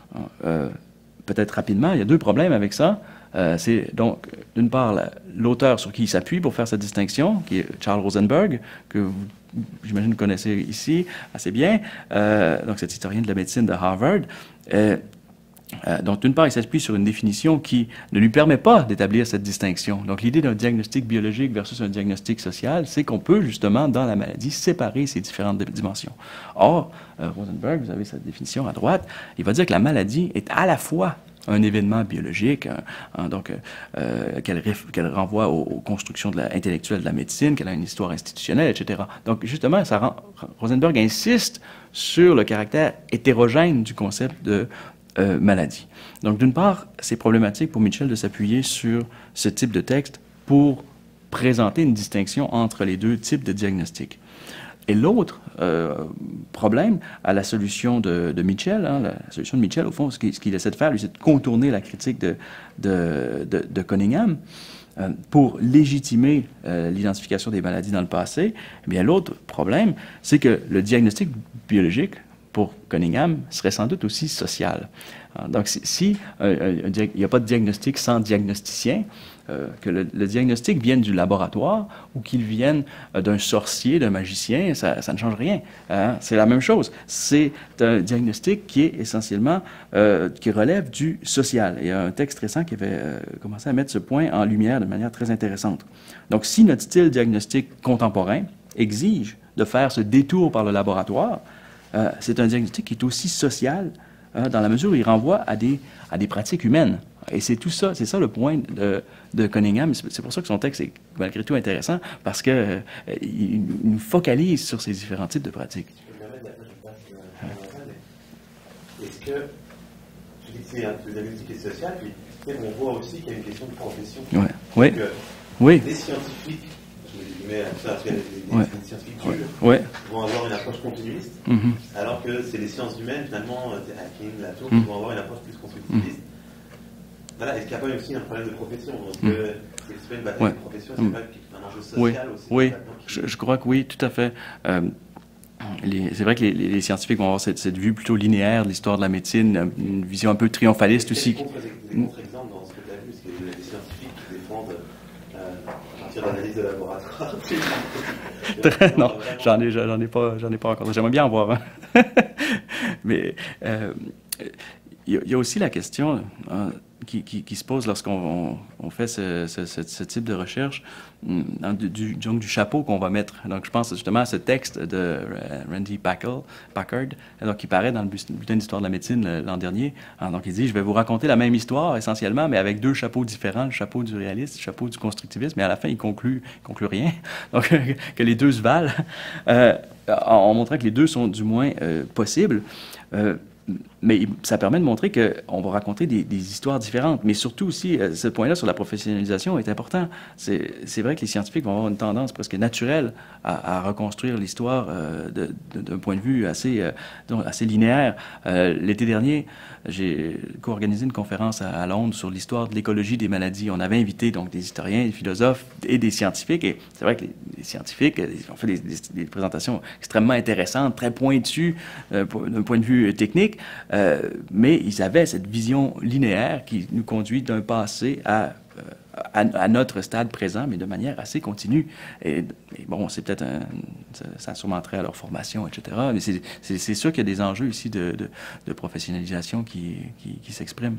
Peut-être rapidement, il y a deux problèmes avec ça. C'est donc, d'une part, l'auteur sur qui il s'appuie pour faire cette distinction, qui est Charles Rosenberg, que j'imagine vous connaissez ici assez bien, donc cet historien de la médecine de Harvard. Donc, d'une part, il s'appuie sur une définition qui ne lui permet pas d'établir cette distinction. Donc, l'idée d'un diagnostic biologique versus un diagnostic social, c'est qu'on peut justement, dans la maladie, séparer ces différentes dimensions. Or, Rosenberg, vous avez sa définition à droite, il va dire que la maladie est à la fois un événement biologique, qu'elle renvoie aux constructions intellectuelles de la médecine, qu'elle a une histoire institutionnelle, etc. Donc, justement, Rosenberg insiste sur le caractère hétérogène du concept de maladie. Donc, d'une part, c'est problématique pour Mitchell de s'appuyer sur ce type de texte pour présenter une distinction entre les deux types de diagnostics. Et l'autre problème à la solution de Mitchell, hein, la solution de Mitchell, au fond, ce qu'il essaie de faire, lui, c'est de contourner la critique de Cunningham pour légitimer l'identification des maladies dans le passé. Eh bien, l'autre problème, c'est que le diagnostic biologique, pour Cunningham, serait sans doute aussi social. Donc, si il n'y a pas de diagnostic sans diagnosticien, que le diagnostic vienne du laboratoire ou qu'il vienne d'un sorcier, d'un magicien, ça ne change rien. Hein? C'est la même chose. C'est un diagnostic qui est essentiellement, qui relève du social. Il y a un texte récent qui avait commencé à mettre ce point en lumière de manière très intéressante. Donc, si notre style diagnostique contemporain exige de faire ce détour par le laboratoire, c'est un diagnostic qui est aussi social, dans la mesure où il renvoie à des pratiques humaines. Et c'est tout ça, c'est ça le point de Cunningham. C'est pour ça que son texte est malgré tout intéressant, parce qu'il nous focalise sur ces différents types de pratiques. Est-ce que, je dis que c'est un diagnostic et social, puis on voit aussi qu'il y a une question de profession. Ouais. Oui. Oui. Les scientifiques, les scientifiques vont avoir une approche continuiste, alors que c'est les sciences humaines, finalement, Hacking, Latour, qui vont avoir une approche plus constructiviste. Voilà, est-ce qu'il n'y a pas aussi un problème de profession? Est-ce que c'est pas une bataille de profession, c'est pas un enjeu social aussi? Oui, je crois que oui, tout à fait. C'est vrai que les scientifiques vont avoir cette vue plutôt linéaire de l'histoire de la médecine, une vision un peu triomphaliste aussi. Des contre-exemples dans ce que tu as vu, parce qu'il y a des scientifiques qui défendent à partir d'analyse de laboratoire. Non, j'en ai pas encore. J'aimerais bien en voir un. Mais il y a aussi la question qui se pose lorsqu'on fait ce type de recherche, du chapeau qu'on va mettre. Donc, je pense justement à ce texte de Randy Packard, donc, qui paraît dans le bulletin d'histoire de la médecine l'an dernier. Donc, il dit, je vais vous raconter la même histoire, essentiellement, mais avec deux chapeaux différents, le chapeau du réaliste, le chapeau du constructivisme, mais à la fin, il conclut rien. Donc, que les deux se valent, en montrant que les deux sont du moins possibles. Mais ça permet de montrer qu'on va raconter des histoires différentes. Mais surtout aussi, ce point-là sur la professionnalisation est important. C'est vrai que les scientifiques vont avoir une tendance presque naturelle à reconstruire l'histoire d'un point de vue assez linéaire. L'été dernier, j'ai co-organisé une conférence à Londres sur l'histoire de l'écologie des maladies. On avait invité donc des historiens, des philosophes et des scientifiques. Et c'est vrai que les scientifiques ont fait des présentations extrêmement intéressantes, très pointues d'un point de vue technique. Mais ils avaient cette vision linéaire qui nous conduit d'un passé à notre stade présent, mais de manière assez continue. Et bon, c'est peut-être ça surmonterait à leur formation, etc. Mais c'est sûr qu'il y a des enjeux ici de professionnalisation qui s'expriment.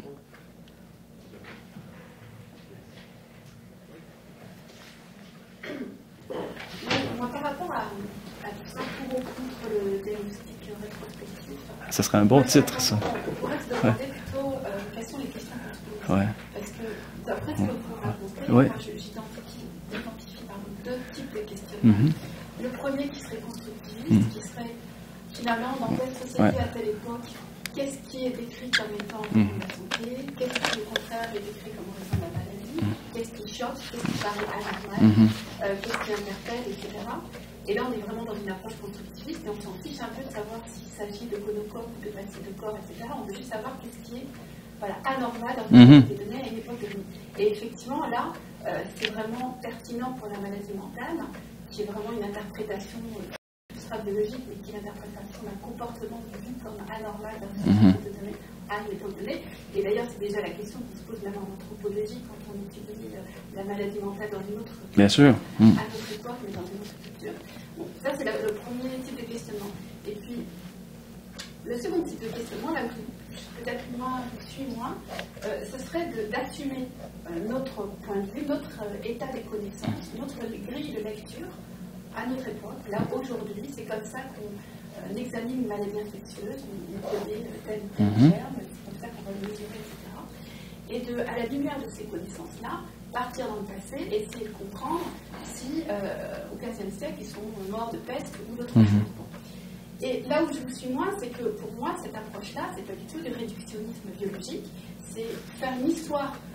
Par rapport à tout ça, pour ou contre le diagnostic rétrospectif, ça serait un bon titre, ça. On pourrait se demander plutôt quelles sont les questions qu'on se pose. Ouais. Parce que d'après ce que vous racontez, ouais. j'identifie deux types de questionnements. Le premier qui serait constructiviste, qui serait finalement dans telle société à telle époque, qu'est-ce qui est décrit comme étant la santé, qu'est-ce qui au contraire est décrit comme raison de la maladie, qu'est-ce qui choque, qu'est-ce qui paraît anormal, qu'est-ce qui interpelle, etc. Et là, on est vraiment dans une approche constructiviste et on s'en fiche un peu de savoir s'il s'agit de gonocoque ou de bacilles de corps, etc. On veut juste savoir qu'est-ce qui est anormal dans une société donnée à une époque donnée. Et effectivement, là, c'est vraiment pertinent pour la maladie mentale, qui est vraiment une interprétation biologique, mais qui est l'interprétation d'un comportement vu comme anormal dans une société donnée à une époque donnée. Et d'ailleurs, c'est déjà la question qui se pose même en anthropologie quand on étudie la maladie mentale dans une autre culture. Bien sûr. À notre époque, mais dans une autre culture. Bon, ça, c'est le premier type de questionnement. Et puis, le second type de questionnement, là où peut-être moi, je suis moins, ce serait d'assumer notre point de vue, notre état des connaissances, notre grille de lecture à notre époque. Là, aujourd'hui, c'est comme ça qu'on examine une maladie infectieuse, on connaît tel ou tel germe, c'est comme ça qu'on va le mesurer, etc. Et à la lumière de ces connaissances-là, partir dans le passé, essayer de comprendre si, au XVe siècle, ils sont morts de peste ou d'autres choses. Bon. Et là où je vous suis moins, c'est que pour moi, cette approche-là, c'est pas du tout du réductionnisme biologique, c'est faire une histoire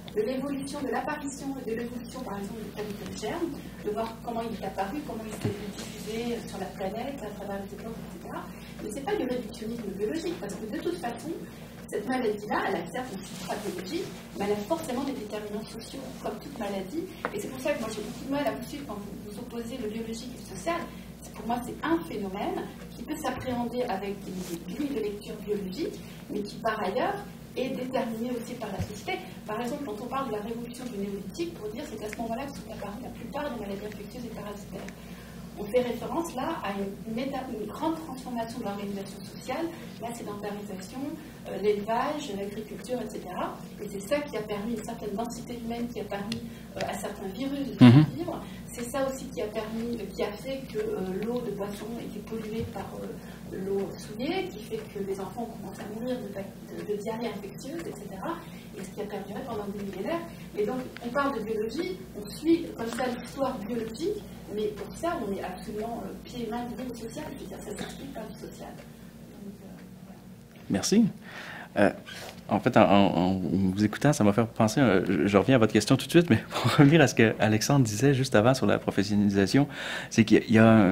de l'évolution, de l'apparition et de l'évolution, par exemple, du tel ou tel germe, de voir comment il est apparu, comment il s'est diffusé sur la planète, à travers les époques, etc. Mais ce n'est pas du réductionnisme biologique, parce que de toute façon, cette maladie-là, elle a certes une suprabiologie, mais elle a forcément des déterminants sociaux, comme toute maladie. Et c'est pour ça que moi j'ai beaucoup de mal à vous suivre quand vous opposez le biologique et le social. Pour moi, c'est un phénomène qui peut s'appréhender avec des grilles de lecture biologique, mais qui par ailleurs est déterminé aussi par la société. Par exemple, quand on parle de la révolution du néolithique, pour dire c'est qu'à ce moment-là que sont apparues la plupart des maladies infectieuses et parasitaires. On fait référence là à une grande transformation de l'organisation sociale, la sédentarisation, l'élevage, l'agriculture, etc. Et c'est ça qui a permis une certaine densité humaine, qui a permis à certains virus de survivre. C'est ça aussi qui a fait que l'eau de boisson était polluée par l'eau souillée, qui fait que les enfants commencent à mourir de diarrhée infectieuse, etc. Et ce qui a perduré pendant des millénaires. Et donc, on parle de biologie, on suit comme ça l'histoire biologique, mais pour ça, on est absolument pieds et mains liés au social. Je veux dire, ça s'explique par du social. Donc, voilà. Merci. En fait, en vous écoutant, ça m'a fait penser, je reviens à votre question tout de suite, mais pour revenir à ce que Alexandre disait juste avant sur la professionnalisation, c'est qu'il y a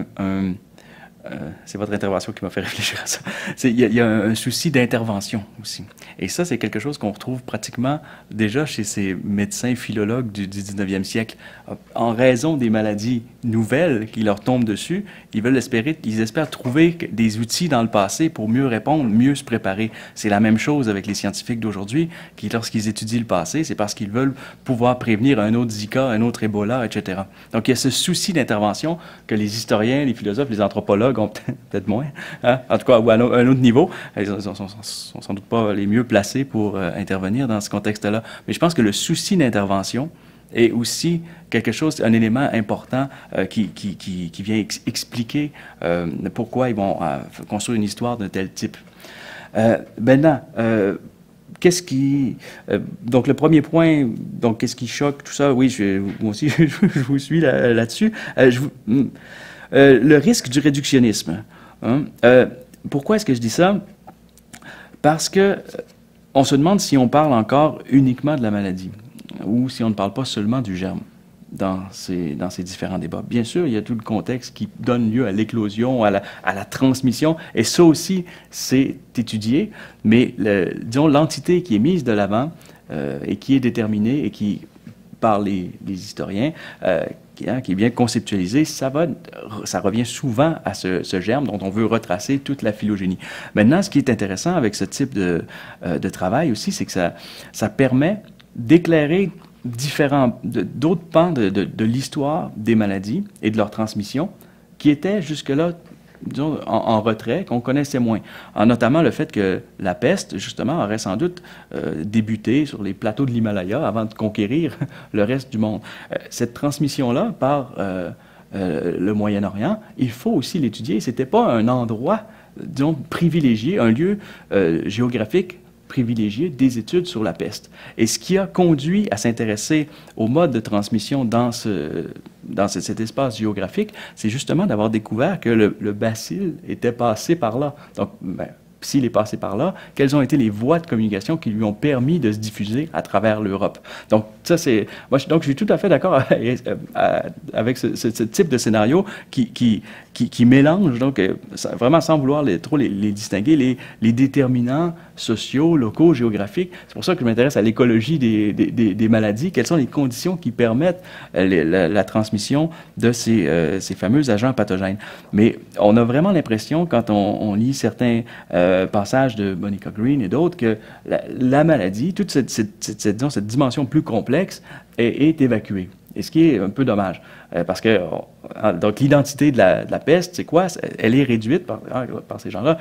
c'est votre intervention qui m'a fait réfléchir à ça. Il y a un souci d'intervention aussi. Et ça, c'est quelque chose qu'on retrouve pratiquement déjà chez ces médecins philologues du 19e siècle. En raison des maladies nouvelles qui leur tombent dessus, ils espèrent trouver des outils dans le passé pour mieux répondre, mieux se préparer. C'est la même chose avec les scientifiques d'aujourd'hui, qui, lorsqu'ils étudient le passé, c'est parce qu'ils veulent pouvoir prévenir un autre Zika, un autre Ebola, etc. Donc, il y a ce souci d'intervention que les historiens, les philosophes, les anthropologues ont peut-être moins, hein? En tout cas, ou à un autre niveau. Ils ne sont sans doute pas les mieux placés pour intervenir dans ce contexte-là. Mais je pense que le souci d'intervention est aussi quelque chose, un élément important qui vient expliquer pourquoi ils vont construire une histoire de tel type. Maintenant, qu'est-ce qui... donc, le premier point, donc, qu'est-ce qui choque, tout ça, oui, moi aussi, je vous suis là-dessus. Le risque du réductionnisme. Hein? Pourquoi est-ce que je dis ça? Parce que on se demande si on parle encore uniquement de la maladie ou si on ne parle pas seulement du germe dans ces différents débats. Bien sûr, il y a tout le contexte qui donne lieu à l'éclosion, à la transmission, et ça aussi, c'est étudié, mais disons, l'entité qui est mise de l'avant et qui est déterminée et qui, par les historiens, qui est bien conceptualisé, ça revient souvent à ce germe dont on veut retracer toute la phylogénie. Maintenant, ce qui est intéressant avec ce type de travail aussi, c'est que ça permet d'éclairer d'autres pans de l'histoire des maladies et de leur transmission qui étaient jusque-là, disons, en retrait, qu'on connaissait moins. Notamment le fait que la peste, justement, aurait sans doute débuté sur les plateaux de l'Himalaya avant de conquérir le reste du monde. Cette transmission-là par le Moyen-Orient, il faut aussi l'étudier. Ce n'était pas un endroit, disons, privilégié, un lieu géographique privilégié des études sur la peste. Et ce qui a conduit à s'intéresser au mode de transmission dans cet espace géographique, c'est justement d'avoir découvert que le bacille était passé par là. Donc, s'il est passé par là, quelles ont été les voies de communication qui lui ont permis de se diffuser à travers l'Europe. Donc, ça, c'est... Moi, donc, je suis tout à fait d'accord avec ce type de scénario qui mélange, donc, vraiment sans vouloir trop les distinguer, les déterminants sociaux, locaux, géographiques. C'est pour ça que je m'intéresse à l'écologie des maladies. Quelles sont les conditions qui permettent la transmission de ces fameux agents pathogènes? Mais on a vraiment l'impression, quand on lit certains passages de Monica Green et d'autres, que la maladie, toute cette dimension plus complexe est évacuée. Et ce qui est un peu dommage, parce que donc l'identité de la peste, c'est quoi? Elle est réduite par ces gens-là.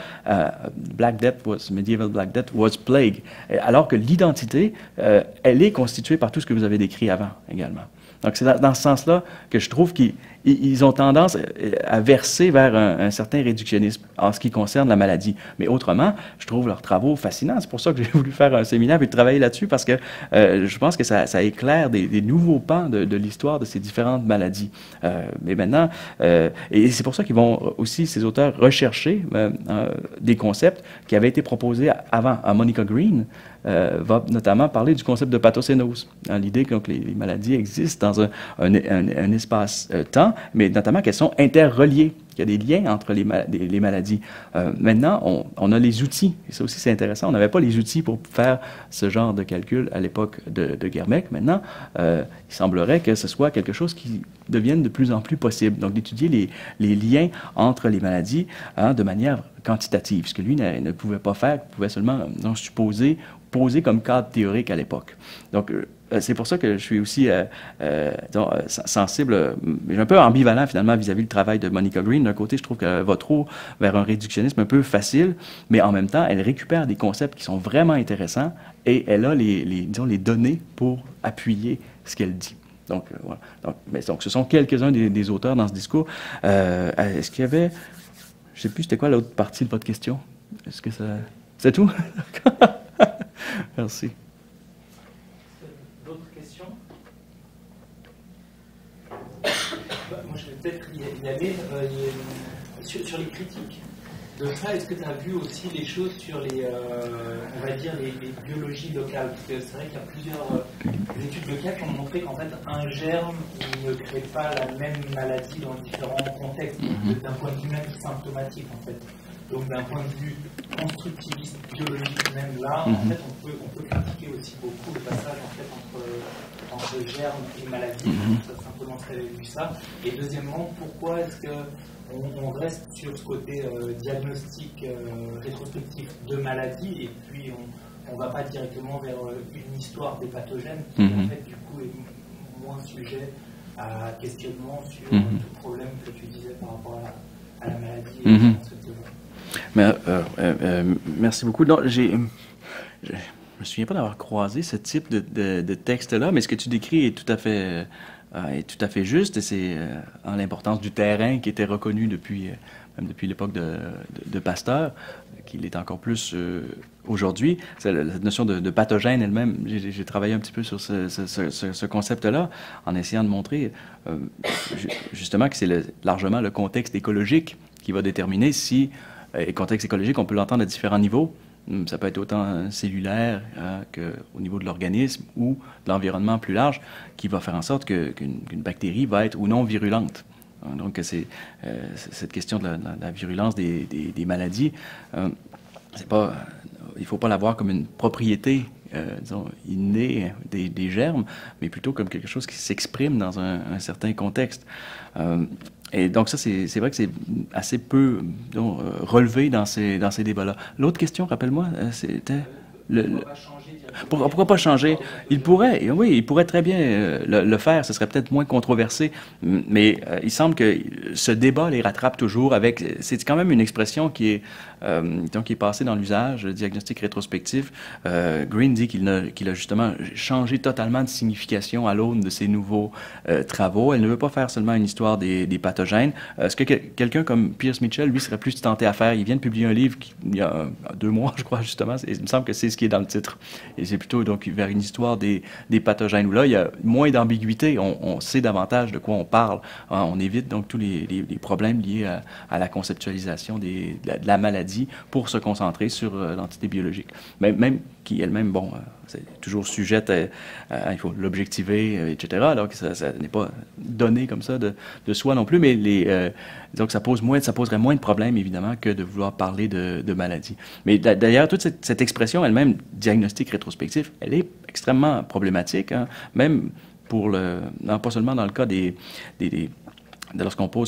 Medieval Black Death was plague. Alors que l'identité, elle est constituée par tout ce que vous avez décrit avant également. Donc c'est dans ce sens-là que je trouve qu'ils ont tendance à verser vers un certain réductionnisme en ce qui concerne la maladie. Mais autrement, je trouve leurs travaux fascinants. C'est pour ça que j'ai voulu faire un séminaire et travailler là-dessus, parce que je pense que ça éclaire des nouveaux pans de l'histoire de ces différentes maladies. Mais maintenant, et c'est pour ça qu'ils vont aussi, ces auteurs, rechercher des concepts qui avaient été proposés avant à Monica Green, va notamment parler du concept de pathocénose, hein, l'idée que donc, les maladies existent dans un espace-temps, mais notamment qu'elles sont interreliées. Il y a des liens entre les maladies. Maintenant, on a les outils, et ça aussi c'est intéressant, on n'avait pas les outils pour faire ce genre de calcul à l'époque de Guermec. Maintenant, il semblerait que ce soit quelque chose qui devienne de plus en plus possible, donc d'étudier les liens entre les maladies hein, de manière quantitative, ce que lui ne pouvait pas faire, il pouvait seulement supposer, poser comme cadre théorique à l'époque. Donc, c'est pour ça que je suis aussi sensible, mais un peu ambivalent finalement vis-à-vis du travail de Monica Green. D'un côté, je trouve qu'elle va trop vers un réductionnisme un peu facile, mais en même temps, elle récupère des concepts qui sont vraiment intéressants et elle a disons, les données pour appuyer ce qu'elle dit. Donc, voilà. Donc, ce sont quelques-uns des auteurs dans ce discours. Est-ce qu'il y avait... Je ne sais plus, c'était quoi l'autre partie de votre question? Est-ce que ça... C'est tout? Merci. D'autres questions? Moi, je vais peut-être y aller. Sur les critiques de ça, est-ce que tu as vu aussi les choses sur on va dire, les biologies locales? Parce que c'est vrai qu'il y a plusieurs études locales qui ont montré qu'en fait, un germe ne crée pas la même maladie dans différents contextes, d'un point de vue même symptomatique, en fait. Donc, d'un point de vue constructiviste, biologique, même là, en fait, on peut critiquer aussi beaucoup le passage en fait, entre germe et maladie. Ça, simplement, très vu ça. Et deuxièmement, pourquoi est-ce qu'on reste sur ce côté diagnostic rétrospectif de maladie et puis on ne va pas directement vers une histoire des pathogènes qui, en fait, du coup, est moins sujet à questionnement sur tout problème que tu disais par rapport à la maladie et merci beaucoup. Non, je me souviens pas d'avoir croisé ce type de texte-là, mais ce que tu décris est tout à fait juste, et c'est l'importance du terrain qui était reconnu même depuis l'époque de Pasteur, qu'il est encore plus aujourd'hui. Cette notion de pathogène elle-même, j'ai travaillé un petit peu sur ce concept-là, en essayant de montrer justement que c'est largement le contexte écologique qui va déterminer si... Et contexte écologique, on peut l'entendre à différents niveaux. Ça peut être autant cellulaire qu'au niveau de l'organisme ou de l'environnement plus large, qui va faire en sorte qu'une bactérie va être ou non virulente. Donc, c'est cette question de la virulence des maladies. Il ne faut pas la voir comme une propriété, disons, innée des germes, mais plutôt comme quelque chose qui s'exprime dans un certain contexte. Et donc ça, c'est vrai que c'est assez peu relevé dans ces débats-là. L'autre question, rappelle-moi, c'était... Pourquoi pas changer? Il pourrait très bien le faire, ce serait peut-être moins controversé, mais il semble que ce débat les rattrape toujours avec... C'est quand même une expression qui est passée dans l'usage, le diagnostic rétrospectif. Green dit qu'il a justement changé totalement de signification à l'aune de ses nouveaux travaux. Elle ne veut pas faire seulement une histoire des pathogènes. Ce que quelqu'un comme Pierce Mitchell, lui, serait plus tenté à faire. Il vient de publier un livre il y a 2 mois, je crois, justement. Il me semble que c'est ce qui est dans le titre. Et c'est plutôt donc vers une histoire des pathogènes où là, il y a moins d'ambiguïté. On sait davantage de quoi on parle. On évite donc tous les problèmes liés à la conceptualisation de la maladie pour se concentrer sur l'entité biologique. Même qui elle-même, bon, c'est toujours sujette il faut l'objectiver, etc. Donc, ça n'est pas donné comme ça de soi non plus, mais disons que ça poserait moins de problèmes, évidemment, que de vouloir parler de maladie. Mais d'ailleurs, toute cette expression elle-même, diagnostic rétrospectif, elle est extrêmement problématique, hein, même pas seulement dans le cas lorsqu'on pose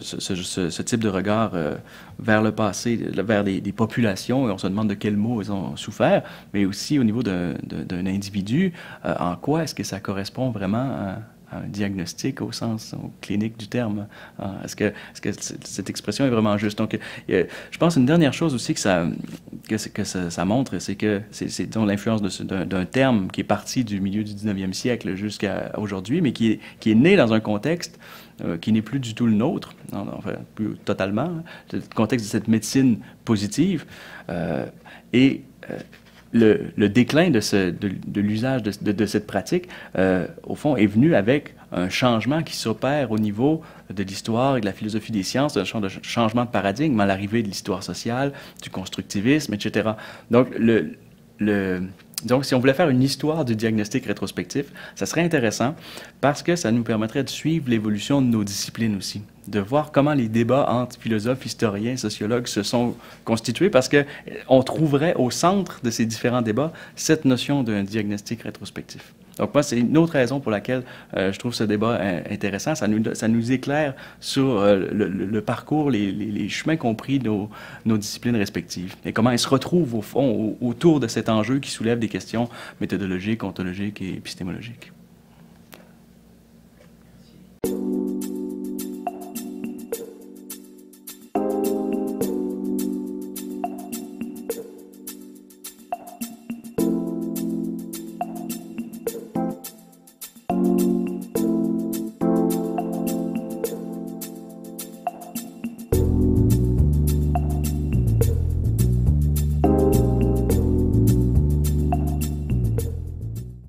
ce type de regard vers le passé, vers des populations, et on se demande de quels maux ils ont souffert, mais aussi au niveau d'un individu, en quoi est-ce que ça correspond vraiment à un diagnostic au sens clinique du terme. Est-ce que cette expression est vraiment juste? Donc, je pense une dernière chose aussi que ça montre, c'est que c'est l'influence d'un terme qui est parti du milieu du 19e siècle jusqu'à aujourd'hui, mais qui est né dans un contexte qui n'est plus du tout le nôtre, enfin, plus totalement, le contexte de cette médecine positive, et le déclin de l'usage de cette pratique, au fond, est venu avec un changement qui s'opère au niveau de l'histoire et de la philosophie des sciences, un changement de paradigme à l'arrivée de l'histoire sociale, du constructivisme, etc. Donc, Donc, si on voulait faire une histoire du diagnostic rétrospectif, ça serait intéressant parce que ça nous permettrait de suivre l'évolution de nos disciplines aussi, de voir comment les débats entre philosophes, historiens, sociologues se sont constitués parce qu'on trouverait au centre de ces différents débats cette notion d'un diagnostic rétrospectif. Donc moi, c'est une autre raison pour laquelle je trouve ce débat intéressant. Ça nous éclaire sur le parcours, les chemins qu'ont pris nos disciplines respectives et comment elles se retrouvent au fond autour de cet enjeu qui soulève des questions méthodologiques, ontologiques et épistémologiques.